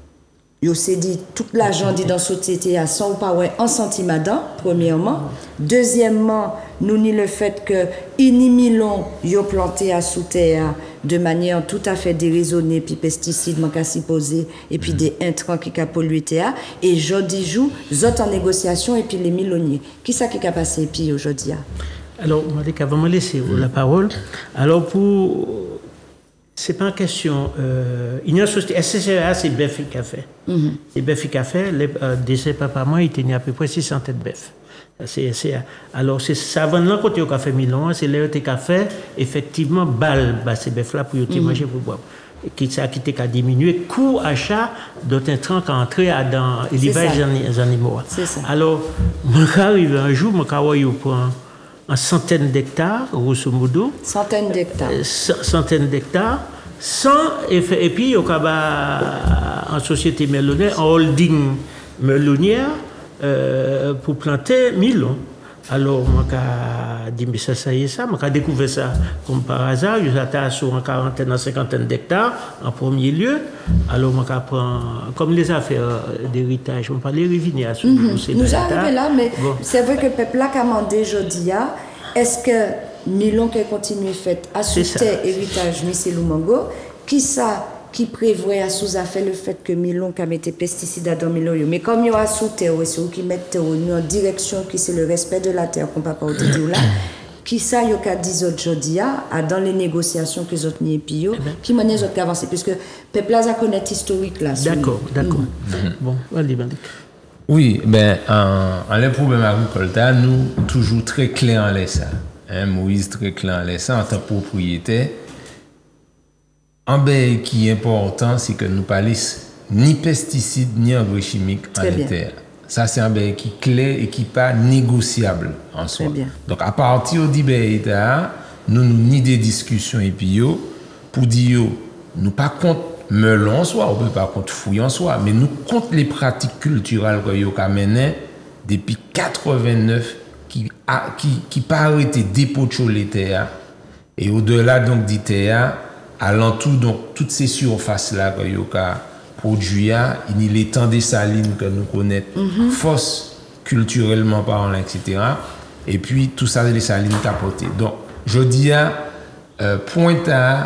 yo s'est dit, tout l'argent dit dans la société à 100 ou pas, ouais, en centime d'an, premièrement. Deuxièmement, nous ni le fait que inimilon yo planté à sous terre de manière tout à fait déraisonnée, puis pesticides manquent à s'y poser, et puis des intrants qui ont pollué terre. Et jeudi jour, zot en négociation, et puis les milonniers. Qui ça qui a passé, puis aujourd'hui? Alors, moi, avant de me laisser la parole, alors pour. C'est pas une question. Il y a une société. SCCA, c'est BEF qui a fait. C'est BEF qui a fait. Les décès papa, moi, il tenait à peu près 600 têtes BEF. Alors, c'est ça, avant de côté au café Milan, c'est là qui a fait, effectivement, balle, c'est BEF là pour y manger pour boire. Qui a diminué, coût achat d'autres intrants qui entré dans l'élevage des animaux. Alors, moi, j'arrive un jour, moi, je prends en centaines d'hectares, grosso modo. Centaines d'hectares. Centaines d'hectares. Et puis, il y a en société melonnière, en holding melonnière, pour planter Milon. Alors, je dit, mais ça y est, ça. Je découvert ça comme par hasard. J'étais sur une quarantaine, une cinquantaine d'hectares en premier lieu. Alors, je prends, comme les affaires d'héritage, on parlait de revenir à ce Nous arrivons là, mais bon. C'est vrai que le peuple a commandé aujourd'hui. Est-ce que Milon qui continue fait à sous héritage, M. Lumango, qui prévoit à sous affaire le fait que Milon qui a mis des pesticides dans Milon, mais comme il y a sous terre, c'est eux qui mettent en direction qui c'est le respect de la terre qu'on ne peut pas dire là. Qui ça y a dit aujourd'hui dans les négociations que les autres n'y pio qui mènent les autres avancer puisque peuple a connaît historique là. D'accord. Bon, allez Malik. Oui, ben en les problèmes agricoles, nous toujours très clair en laissant. Moïse très clair en laissant en tant que propriétaire. Un ben qui est important, c'est que nous parlons ni pesticides ni engrais chimiques en terre. Ça, c'est un ben qui est clair et qui n'est pas négociable en soi. Donc, à partir du ben, nous ni des discussions et puis pour dire nous pas contre melon en soi, on ne peut pas contre fouille en soi, mais nous contre les pratiques culturelles que nous avons menées depuis 89 qui pas arrêté dépôt de les terres et au-delà donc des terres alentour donc toutes ces surfaces là que nous avons produit, il y a les temps des salines que nous connaissons, fausses culturellement parlant, etc. Et puis tout ça, les salines capotées. Donc, je dis à Pointe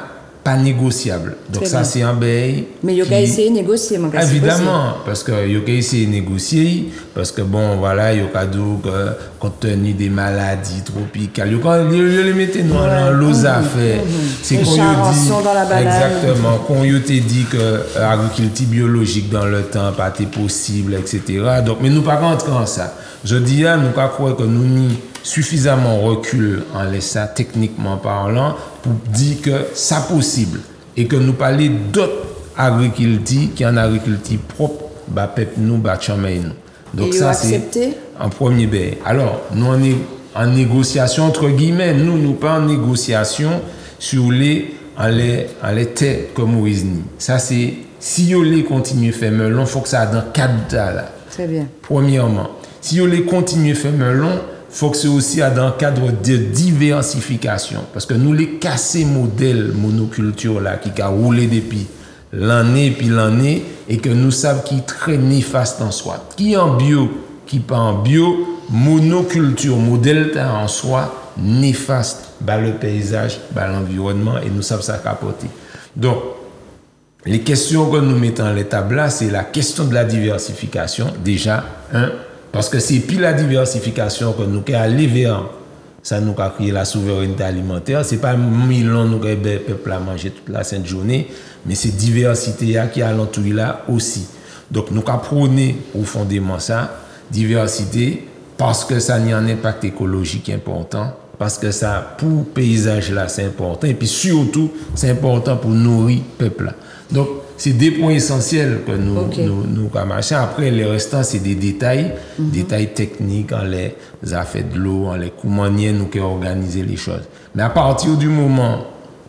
pas négociable. Donc ça, c'est un bail. Mais il y a essayé de négocier, mon gars. Évidemment, parce que il y a essayé de négocier, parce que bon, voilà, il y a dit que compte tenu des maladies tropicales, il y a les mettez nous dans l'os à faire. C'est qu'on y dit exactement, qu'on y te dit que l'agriculture biologique dans le temps pas été possible, etc. Donc, mais nous pas rentrer en ça. Je dis à nous pas croire que nous ni suffisamment recul en laissant techniquement parlant pour dire que ça possible et que nous parler d'autres agriculture qui en agriculture propre bah peuple nous bah chamaille nous. Donc et ça c'est en premier bail. Alors nous on est en négociation entre guillemets, nous pas en négociation sur les terres comme Moïse ni. Ça c'est si on les continue faire melon, faut que ça dans 4 là. Très bien. Premièrement, si on les continue faire melon, faut que c'est aussi dans le cadre de diversification. Parce que nous les casser modèle monoculture là, qui a roulé depuis l'année puis l'année, et que nous savons qui est très néfaste en soi. Qui en bio, qui pas en bio, monoculture, modèle en soi, néfaste, bah le paysage, bah l'environnement, et nous savons ça capoter. Donc, les questions que nous mettons à l'étable là, c'est la question de la diversification, déjà, parce que c'est puis la diversification que nous avons allé vers, ça nous a créé la souveraineté alimentaire. C'est pas 1000 ans nous avons le peuple à manger toute la sainte journée, mais c'est diversité qui est à l'entour là aussi. Donc nous avons prôné profondément ça, diversité, parce que ça a un impact écologique important, parce que ça, pour le paysage là, c'est important, et puis surtout, c'est important pour nourrir le peuple là. Donc, c'est des points essentiels que nous marchons. Après, les restants, c'est des détails, détails techniques, en les affaires de l'eau, en les comment nous organiser les choses. Mais à partir du moment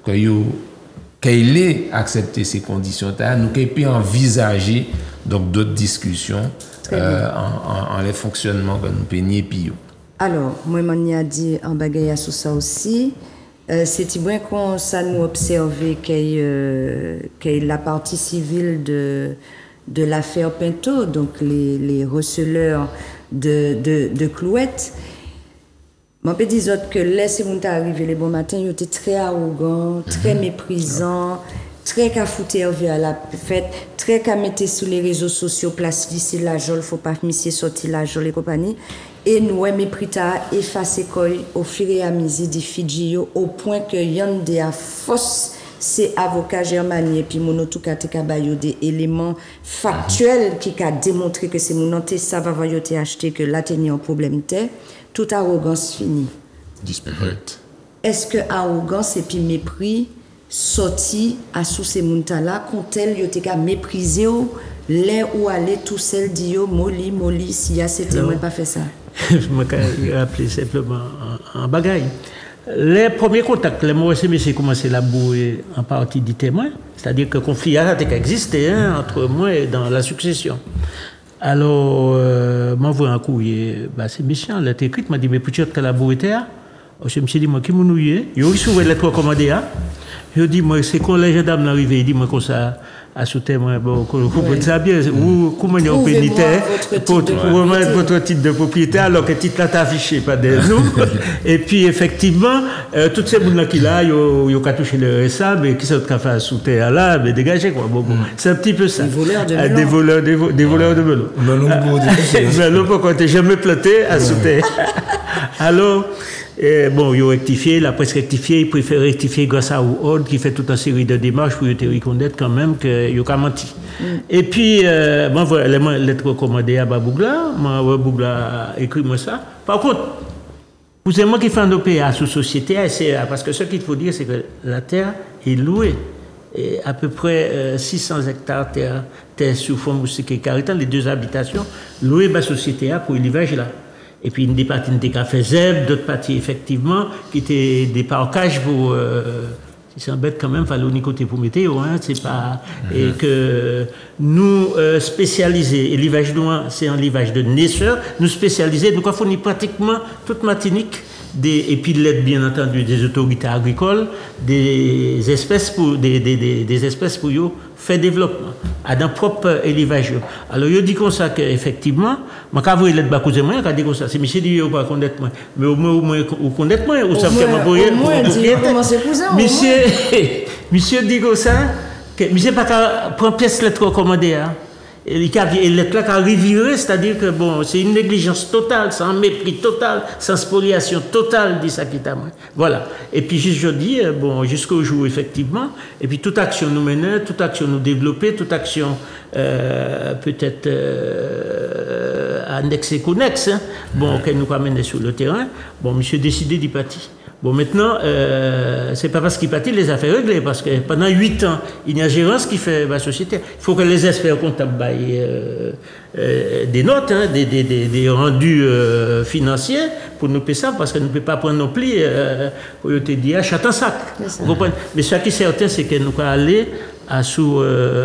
qu'il ait accepté ces conditions-là, nous pouvons envisager donc d'autres discussions en les fonctionnements que nous peignons pio. Alors, moi, je a dit en bagaille sur ça aussi. C'est bien qu'on ça nous observé qu'il la partie civile de l'affaire Pinto, donc les receleurs de Clouette. Je peux dire que laissez vous arriver les bons matins, ils étaient très arrogants, très méprisants, très qu'à foutre à la fête, très qu'à mettre sur les réseaux sociaux place ici la jole, faut pas misser sortir la jole et compagnie. Et nous avons pris à effacer au fur et à mesure des Fidji au point que y'en de a force ces avocats germaniens et puis monotouka des éléments factuels qui a démontré que c'est mon anté ça va voyoter acheter que là tenir un problème t'es toute arrogance finie. Disparaître. Est-ce que arrogance et puis mépris sorti à sous ces montants-là, quand tel yo te ka méprisé les ou aller tout seul dit molly si a c'était moi pas fait ça. Je me rappelle simplement en bagaille. Les premiers contacts, les mots c'est commencé à bouer en partie du témoin, c'est-à-dire que le conflit a existé entre moi et dans la succession. Alors, m'envoie un courrier, c'est méchant, elle a écrit, m'a dit mais peut-être que la bouée était là. Je me suis dit moi qui m'en nouillé, il a reçu une lettre recommandée. Je dis moi c'est quand les gendarmes arrivent, il dit moi comme ça à sous témoin bon vous ça bien ou comment on peut pour remettre votre titre de propriété alors que le titre là est affiché pas de nous et puis effectivement toutes ces gens qui là yo ka touché le RSA mais qui sont fait sous terre là mais dégagez quoi bon c'est un petit peu ça des voleurs de melon melon pourquoi t'es jamais planté à sous terre alors bon, ils ont rectifié, la presse rectifié, ils préfèrent rectifier grâce à Oud qui fait toute une série de démarches pour te reconnaître quand même qu'ils ont menti. Et puis, moi, voilà, les lettres recommandées à Babougla, Babougla a écrit moi ça. Par contre, vous savez, moi qui fais un OPA sous société, parce que ce qu'il faut dire, c'est que la terre est louée. Et à peu près 600 hectares terre sous forme moustique et caritan, les deux habitations, louées par la société pour l'élevage là. Et puis, une des parties des cafés ZEB, d'autres parties, effectivement, qui étaient des parcages pour. Si c'est un bête quand même, il fallait au côté pour météo, c'est pas. Et que nous spécialisés, et l'élevage noir, c'est un élevage de naisseurs, nous spécialisés, nous avons fourni pratiquement toute Martinique, et puis l'aide, bien entendu, des autorités agricoles, des espèces pour eux faire développement à d'un propre élevage. Alors je dis comme ça qu'effectivement, je vais vous l'aide de moi, je dis comme ça, c'est monsieur dit vous pas connaître moi, mais au moins vous connaître moi, ou ça fait ma pour monsieur monsieur dit comme ça, que monsieur pas prendre pièce lettre recommandée, hein. Et lettre là qui a reviré, c'est-à-dire que bon, c'est une négligence totale, sans mépris total, sans spoliation totale, dit ça qui t'a moi. Voilà. Et puis juste je dis, bon, jusqu'au jour effectivement, et puis toute action nous mène, toute action nous développer, toute action peut-être annexe et connexe, hein, bon, qu'elle nous amène sur le terrain. Bon, monsieur décidé d'y partir. Bon, maintenant, c'est pas parce qu'il partit les affaires réglées, parce que pendant 8 ans, il y a gérance qui fait la société. Il faut que les experts comptables baillent des notes, hein, des rendus financiers pour nous payer ça, parce que nous ne pouvons pas prendre non plus pour te dire achète un sac. Vous comprenez? Mais ce qui est certain, c'est que nous pouvons aller sous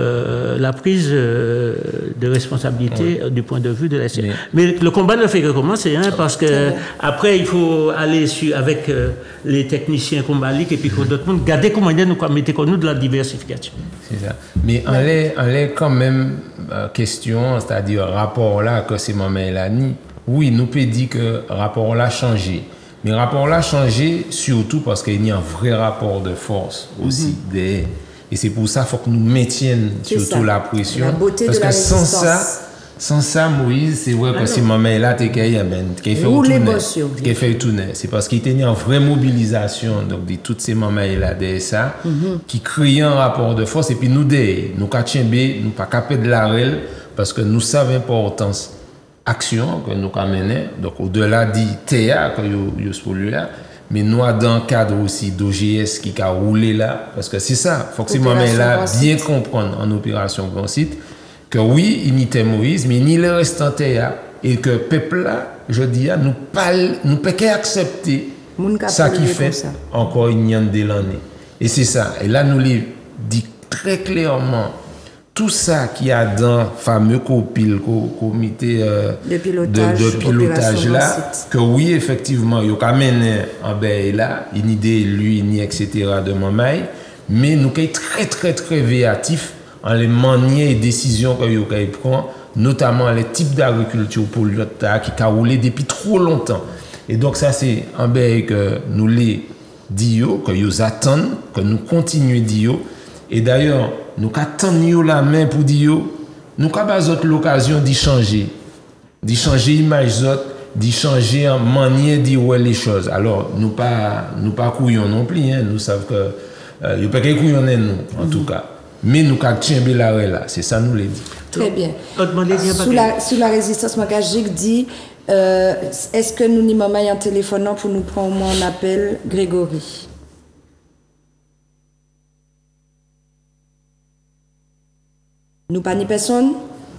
la prise de responsabilité du point de vue de la CNC. Mais le combat ne fait que commencer, hein, parce que après il faut aller avec les techniciens combaliques et puis pour d'autres monde garder comment nous mettons nous de la diversification. C'est ça. Mais on est quand même question, c'est-à-dire rapport là que c'est maman Elani. Oui, nous peut dire que rapport là a changé. Mais rapport là a changé surtout parce qu'il y a un vrai rapport de force aussi derrière. Et c'est pour ça qu'il faut que nous mettions surtout la pression. La beauté parce de que la sans ça, Moïse, c'est vrai que si maman est là, tu fait tourner. C'est parce qu'il y a une vraie mobilisation donc, de toutes ces mamans là derrière ça, qui créent un rapport de force. Et puis nous, nous ne pas caper de la règle parce que nous savons l'importance action que nous menons. Donc au-delà du théâtre que nous là. Mais nous, dans le cadre aussi d'OGS qui a roulé là, parce que c'est ça, il faut que ces moments-là bien comprendre en opération Grand Site, que oui, il y a Moïse, mais il le reste en terre, et que le peuple là, je dis, nous ne pouvons qu'accepter ça qui fait ça. Encore une année de l'année. Et c'est ça. Et là, nous lui dit très clairement, tout ça qui a dans le fameux comité de pilotage là, que oui, effectivement, il y a mené en bail là, une idée, lui, ni etc. de Mamaï, mais nous sommes très, très, très véatifs en les manières et décisions que nous prenons, notamment les types d'agriculture pour l'État qui a roulé depuis trop longtemps. Et donc, ça, c'est un bail que nous les disons, que nous attendons, que nous continuons de dire. Et d'ailleurs, nous attendons la main pour dire, nous avons l'occasion d'y changer l'image, d'y changer en manière de dire les choses. Alors, nous pas couillons non plus, hein. Nous savons que il n'y a pas que couillons nous, en tout cas. Mais nous avons la là, c'est ça nous l'a dit. Très bien. Sous la résistance magagique dit, est-ce que nous n'y m'en en téléphonant pour nous prendre au moins un appel, Grégory? Nous pas ni personne.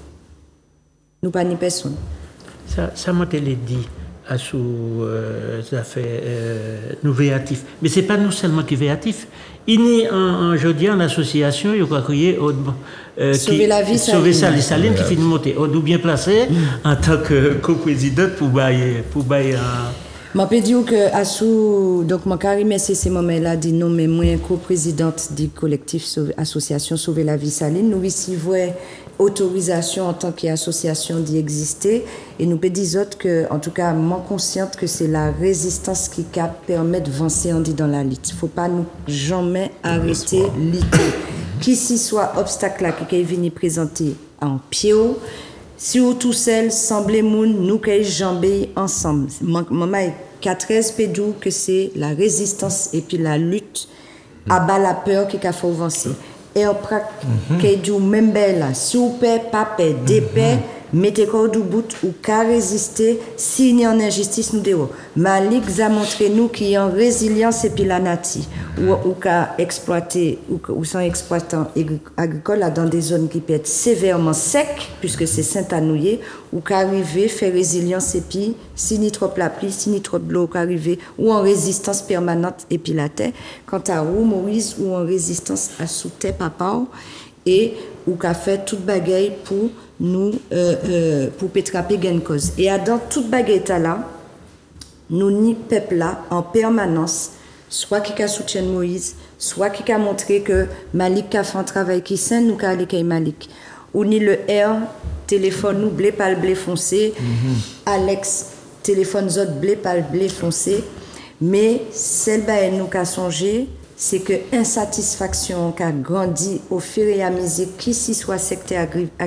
Nous pas ni personne. Ça m'a dit à sous affaires nous véatifs. Mais c'est pas nous seulement qui véatifs. Il y a en association, il y a créé Sauver la vie Saline qui finit de monter. On est bien placé en tant que coprésidente pour bailler Je peux dire que Assou, donc mon carré ces moments-là dit non, mais moi coprésidente du collectif association Sauver la vie Saline, nous ici voyons autorisation en tant qu'association d'y exister et nous peut dire autres que en tout cas moi consciente que c'est la résistance qui permet de avancer dans la lutte. Faut pas nous jamais arrêter lutter. Qui s'y soit obstacle là qui est venu présenter en pied si ou tout seul semblez moun nous qu'ay jambé ensemble. Maman 4 pédou que c'est la résistance et puis la lutte à bas la peur qui a fait avancer. Et après que du même là si ou paix pas paix d'épée mettez corps du bout ou qu'à résister s'il y a une injustice nous déo. Malik a montré nous qu'il y a une résilience et puis la nati ou qu'à exploiter ou sans exploitant agricole dans des zones qui peuvent être sévèrement secs puisque c'est Saint-Anouillé ou qu'à arriver faire résilience et puis si ni trop la pluie si ni trop de l'eau qu'arriver ou en résistance permanente et puis la terre quant à vous Moïse ou en résistance à sous terre papa et ou qu'a fait toute bagaille pour nous pour pétraper gain cause et dans toute bagaille là nous ni peuple là en permanence soit qui a soutien Moïse soit qui a montré que Malik a fait un travail qui sain nous qu'a aller Malik ou ni le R téléphone nous blé pas le blé foncé Alex téléphone zot blé pas le blé foncé mais celle ba nous qu'a songé c'est que insatisfaction qui a grandi au fur et à mesure qui s'y soit secteur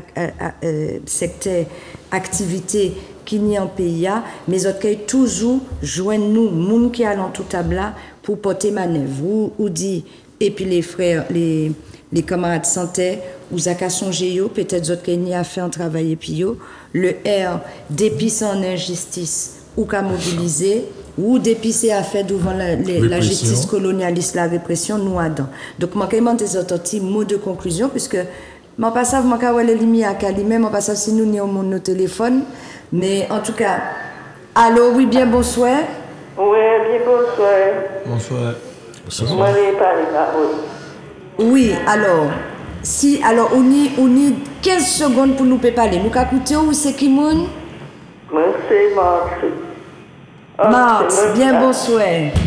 activité qui n'y en pays, mais autres qui toujours joignent nous, moun qui allons tout table là pour porter manœuvre ou dit et puis les frères les camarades santé ou zaka songer yo peut-être autres qui n'y a fait un travail et puis yo le R d'épicer en injustice ou qu'à mobiliser ou d'épicer à faire devant la justice colonialiste, la répression, nous adons. Donc, moi, quand des autres mots de conclusion, puisque je ne sais pas si je vais les limites à Calimé, je ne sais pas si nous avons nos téléphones, mais en tout cas, allô, oui, bien bonsoir. Oui, bien bonsoir. Bonsoir. Moi, je parle oui, alors, on y 15 secondes pour nous parler. Nous avons écouté où c'est qui moun? Moi, c'est Marthe. Marthe, bien bonsoir.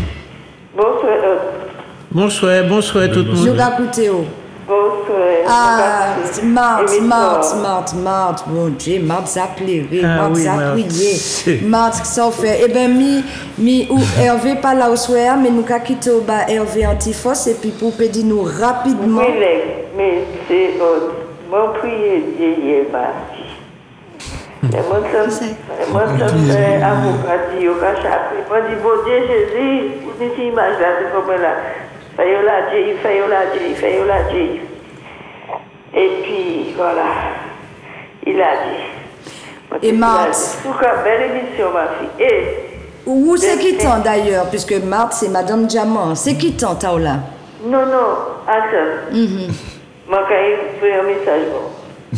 Bonsoir tout le monde. Nous avons écouté où? Bonsoir. Ah, Marthe, bon Dieu, Marthe ça plairait, Marthe ça prié, Marthe ça fait. Eh bien, ou Hervé pas là au soir, mais nous avons quitté au bas Hervé Antifos et puis pour dire nous rapidement. Oui, mais c'est mon prier Dieu Marthe. Moi, ça fait avocat, au cachapé. Moi, je dis, bon Dieu, Jésus, vous dites, image là, c'est comme là. Fais-le la Dieu. Et puis, voilà. Il a dit. Et Marthe. En tout cas, belle émission, ma fille. Et. Où c'est qui tente d'ailleurs, puisque Marthe, c'est Madame Diamant. C'est qui tente, Taola? Non, attends. Moi, quand il fait un message, bon.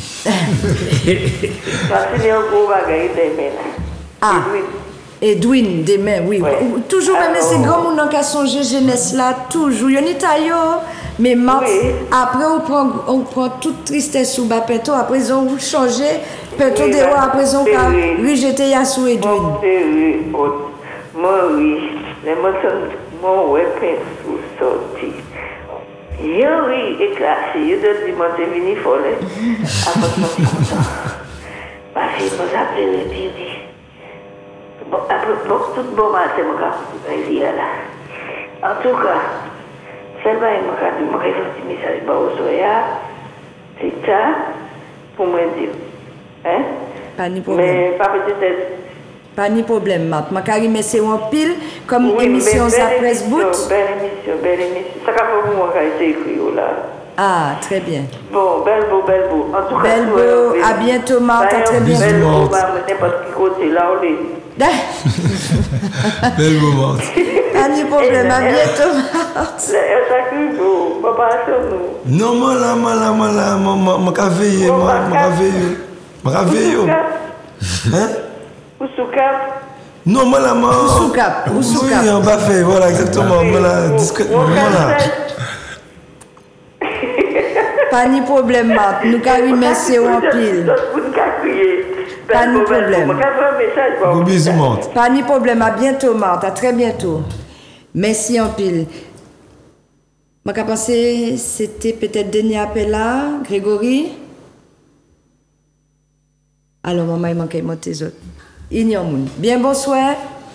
Parce qu'il y a un gros bagage demain. Ah, Edwin, demain, oui. Ouais. Toujours, même ces grands gens qui ont songé jeunesse là, toujours. Il y a mais Marthe, oui. Après, on prend toute tristesse sous bas pinto, après, ils ont changé, pinto de haut, après, ils ont rejeté Yassou Edwin. Moi, oui. Les mots mon weapon sous sorti. Oui, éclaté. Je te dis, moi, c'est venu folle. Après, je suis content. Ma fille m'a appelé et puis dit. Bon, après, tout bon matin, je vais là. En tout cas, celle-là, je m'a fait un petit message au soya. C'est ça, pour me dire. Hein? Pas de problème. Mais pas peut-être. Pas de problème, Marthe. Je vais mettre en pile comme oui, émission à Presse Boot. Belle émission. Ça va pour moi quand j'ai écrit là. Ah, très bien. Bon, belle beau. En tout cas, belle beau. À bientôt, Marthe. À très bientôt. Belle beau, n'importe qui côté là, on est. Belle beau, Marthe. Pas de problème. À bientôt, Marthe. Ça crie beau. Papa, sur nous. Non, moi là, je vais réveiller. Hein? Ousoukap. Non, moi là, Ousoukap. Oui, on va faire, voilà, exactement. Moi là, discrètement, voilà. Pas de problème, Marthe. Nous allons remercier en pile. Pas de problème. Gros bisous, Marthe. Pas de problème. À bientôt, Marthe. À très bientôt. Merci en pile. Je pense que c'était peut-être dernier appel là, Grégory. Alors, maman, il manque monter les autres. Bien, bonsoir.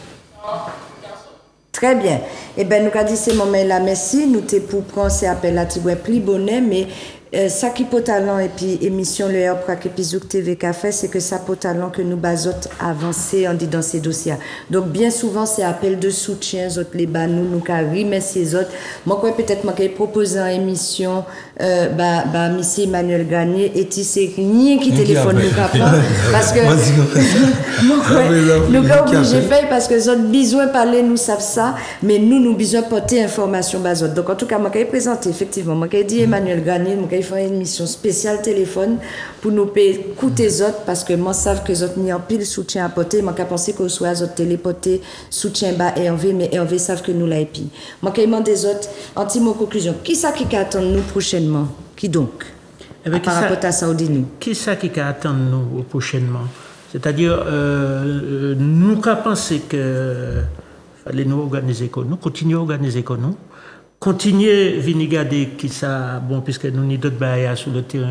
Très bien. Eh bien, nous avons dit ce moment là, merci. Nous t'es pour prendre ces appels là, tu vois, plus bonnet, mais ça qui peut talent et puis émission le Air Prac Epizouk TV Café, c'est que ça peut talent que nous basotes avancer en dit dans ces dossiers. Donc, bien souvent, c'est appel de soutien, autres les bas, nous remercier les autres. Moi, peut-être, moi, proposer une émission, monsieur Emmanuel Garnier, et c'est rien qui téléphone nous capable, parce que, nous sommes obligés de faire parce que les autres besoin de parler, nous savent ça, mais nous besoin de porter information basote. Donc, en tout cas, moi, je présenter, effectivement, moi, je dit Emmanuel Garnier, moi, je faire une émission spéciale téléphone pour nous écouter les autres, parce que moi, savent que les autres n'y ont pile soutien à porter. Moi, je pense que soit les autres téléporter soutien bas Hervé, mais Hervé savent que nous l'a épi. Moi, je demande des autres, anti-mot conclusion. Qui ça qui attend nous prochainement? Qui donc? Par rapport à Saoudini. Qui ça qui attend nous prochainement? C'est-à-dire, nous avons pensé que fallait nous organiser comme nous, continuer à organiser comme nous, continuer à venir garder qui ça, bon, puisque nous avons d'autres barrières sur le terrain,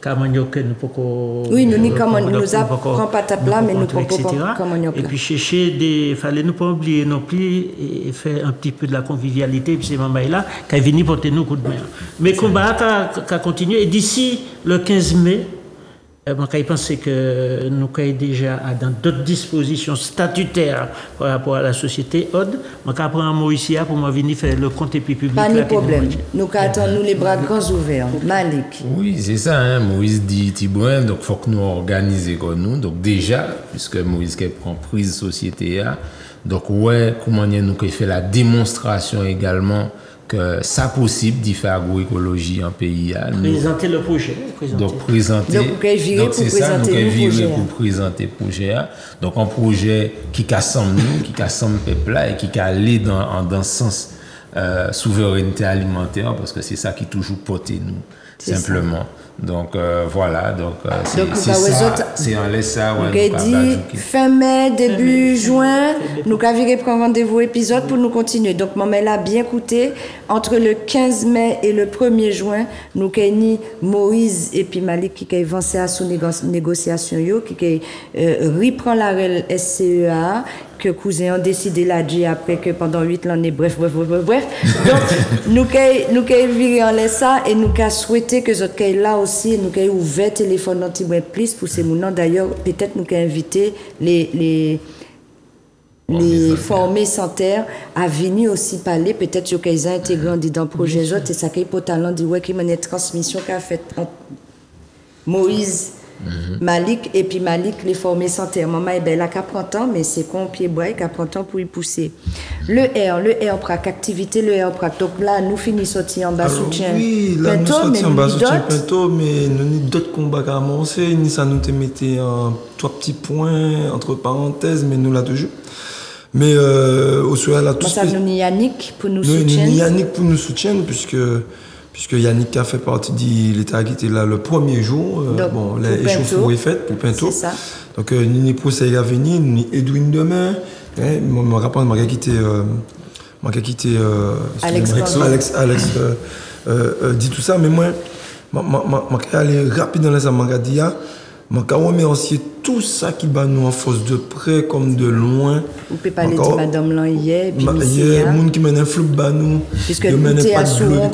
Camanioc, nous pouvons. Oui, nous apprend pas ta plat, mais nous pouvons pas Camanioc. Et puis chercher fallait nous pas oublier non plus et faire un petit peu de la convivialité, et puis c'est maman là qui est venu porter nous coup de main. Mais le combat a continué et d'ici le 15 mai, je pense que nous sommes déjà dans d'autres dispositions statutaires par rapport à la société OD. Je prends Moïse pour venir faire le compte public. Pas de problème. Nous attendons les bras grands ouverts. Malik. Oui, c'est ça. Hein. Moïse dit Tibouin, donc il faut que nous organisions comme nous. Donc déjà, puisque Moïse prend prise société, donc ouais, comment nous avons fait la démonstration également que ça possible d'y faire agroécologie en pays. Présenter le projet. Donc présenter. Donc c'est ça, nous virer pour présenter le projet. Donc un projet qui rassemble nous, qui rassemble le peuple là et qui aller dans le sens souveraineté alimentaire parce que c'est ça qui toujours porté nous simplement. Ça. Donc voilà, donc c'est ça, c'est en laisse ça. Ouais, dit fin mai, début juin, nous avons prendre rendez-vous épisode pour nous continuer. Donc maman l'a bien écouté. Entre le 15 mai et le 1er juin, nous avons Moïse et puis Malik qui ont avancé à son négociation, qui reprend la SCEA. Que cousin ont décidé là dit après que pendant 8 ans bref. Donc nous avons viré en laisse ça et nous avons souhaité que autres là aussi nous avons ouvert téléphone anti-bref plus pour ces mounons. D'ailleurs peut-être nous avons invité les formés sans terre à venir aussi parler peut-être qu'ils ont intégré dans le projet autres et ça qui pour talent dit ouais qui m'a une transmission qu'a fait Moïse Malik et puis Malik les formés sans terre. Maman est belle, qu'à prendre temps, mais c'est qu'on pied bois qu'à prendre temps pour y pousser. Le R prac activité, le R prac. Donc là, nous finissons sortir en bas soutien. Oui, là nous sortons en bas soutien Pinto, mais nous avons d'autres combats à avancer. Ni ça nous te mettait un 3 petits points entre parenthèses, mais nous là toujours. Mais au soir là tout. Ça nous Yannick pour nous soutiendre. Yannick pour nous soutiendre puisque Yannick a fait partie de l'État qui était là le premier jour. Bon, l'échauffourée est faite pour Pinto. C'est ça. Donc, nous avons procédé à venir, nous avons Edwin demain. Je me rappelle, je vais quitter Alex dit tout ça, mais moi, je vais aller rapide dans les Amagadia. Je vais remercier tout ça qui bat nous en force de près comme de loin. Vous pouvez parler de Madame Lan hier. Hier, les gens qui mènent un flou bat nous. Puisque nous mènent pas de bleu,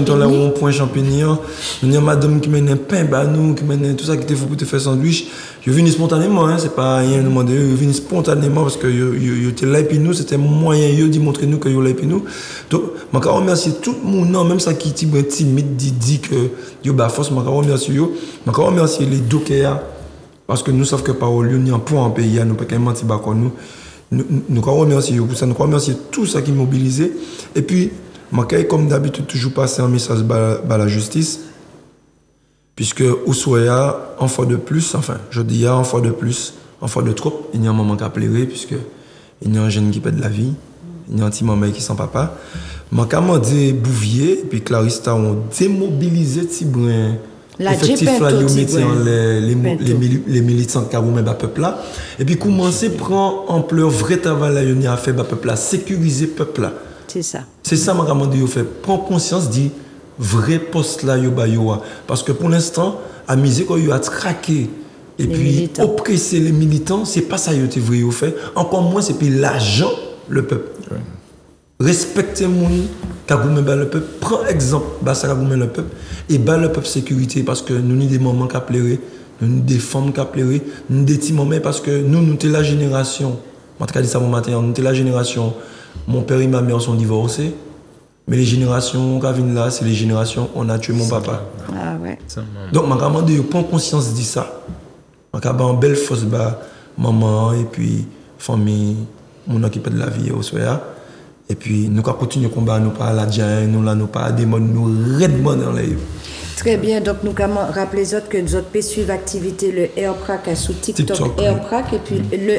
du point champignon. Nous avons Madame qui mène un pain bat nous, qui mène tout ça qui te faut pour te faire sandwich. Je viens spontanément, hein, c'est pas rien demandé. Je viens spontanément parce que je étais là et puis nous, c'était moyen de montrer nous que je là et puis nous. Donc, je vais remercier tout le monde, même ça qui est timide, dit que je bas force, je vais remercier eux. Je vais remercier les dockers. Parce que nous savons que par Lyon, il y a un point en pays, nous ne pouvons pas mentir par nous. Nous remercions pour ça, nous remercions tout ça qui est mobilisé. Et puis, je comme d'habitude, toujours passer un message à la justice. Puisque, au soya, en fois de plus, enfin, je dis en fois de plus, en fois de trop, il y a un moment qu'à pleurer, puisque il y a un jeune qui perd la vie, il y a un petit maman qui sans papa. Je dit Bouvier, et puis Clarista ont démobilisé Tibouin. Effectif là, ils mettent les militants qui ont mis le peuple là. Et puis commencer à prendre ampleur, vrai travail là, ils ont fait le peuple là, sécuriser le peuple là. C'est ça. C'est ça que je fait. Prends conscience du vrai poste là, parce que pour l'instant, à misé quand il a traqué et les puis militants. Oppresser les militants, c'est pas ça que vous avez fait. Encore moins, c'est puis l'argent, le peuple. Ouais. Respectez le monde, le peuple. Prends exemple, le peuple. Et le peuple sécurité, parce que nous avons des moments qui pleurer, nous avons des femmes qui pleurer, nous avons des petits moments, parce que nous sommes la génération. Je vais dire ça mon matin, nous sommes la génération. Mon père et ma mère sont divorcés. Mais les générations qui viennent là, c'est les générations on a tué mon papa. Ah ouais. Donc, je vais dire, prends conscience de ça. Je vais dire, belle fausse maman et puis famille, mon occupé de la vie au soir. Et puis, nous continuons le combat, nous pas la diane, nous pas des modes, nous redemons dans les. Très bien, donc nous rappelons les autres que nous autres suivre l'activité le AirPrac sous TikTok AirPrac et puis le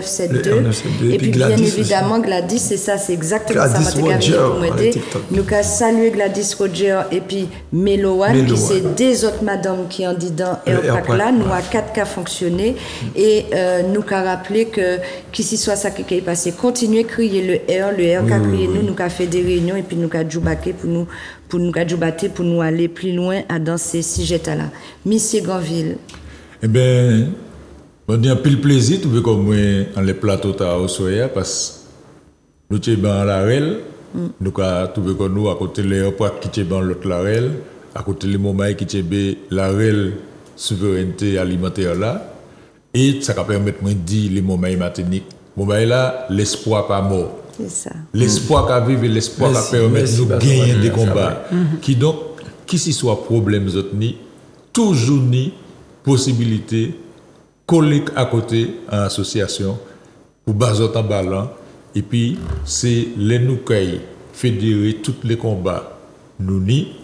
R972 et puis bien évidemment Gladys, c'est ça, c'est exactement ça pour m'aider. Nous avons salué Gladys Roger et puis Melowan, puis c'est des autres madames qui ont dit dans AirPrac là, nous avons 4 cas fonctionné et nous avons rappelé que qu'ici soit ça qui est passé, continuez à crier le R qu'a crié nous avons fait des réunions et puis nous avons joué pour nous aller plus loin dans ces sujets là. Monsieur Granville. Eh bien, on dit un pile plaisir, tout comme moi, dans les plateaux au soya, parce que nous sommes dans la REL, nous avons trouvé que nous, à côté de l'aéroport qui est dans l'autre la REL, à côté de l'Imomaï qui est la REL souveraineté alimentaire là, et ça va permettre de dire l'Imomaï Martinique, Momaï là, l'espoir pas mort. C'est ça. L'espoir qu'a vivre, l'espoir qu'a permettre de nous gagner des combats. Qui donc, qui s'y soit problème, toujours ni possibilité, coller à côté en association, pour baser en ballon, et puis c'est les nous qui fédérer tous les combats, nous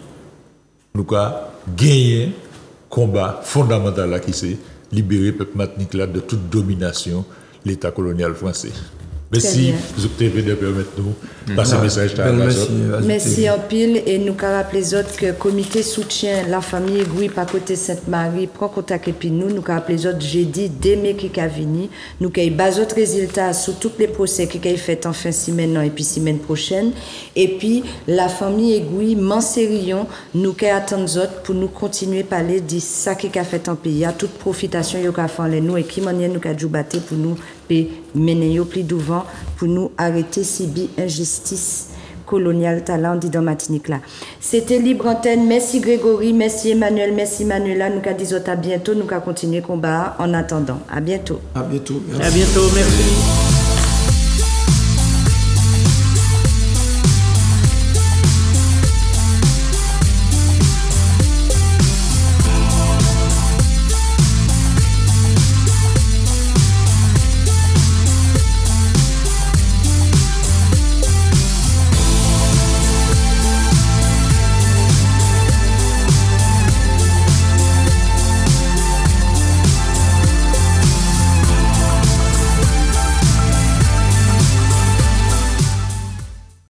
gagner combat fondamental là qui c'est libérer le peuple martinique là de toute domination l'État colonial français. Merci, vous avez de permettre nous passer le message à la Merci en pile et nous rappelons les autres que le comité soutient la famille Gouy par côté Sainte-Marie prend contact et puis nous rappelons les autres jeudi dès mai qui a venu nous avons bas autres résultats sur tous les procès qui ont fait en fin de semaine et puis semaine prochaine et puis la famille Gouy Mansérion nous attendons autres pour nous continuer à parler de ça qui a fait en pays à toute profitation yo ka fait nous et qui manière nous ka joubater pour nous et mener plus devant pour nous arrêter si injustice coloniale talent dit dans Martinique là. C'était Libre Antenne. Merci Grégory, merci Emmanuel, merci Manuela. Nous disons à bientôt, nous continuer combat en attendant. À bientôt. À bientôt. Merci. À bientôt, merci.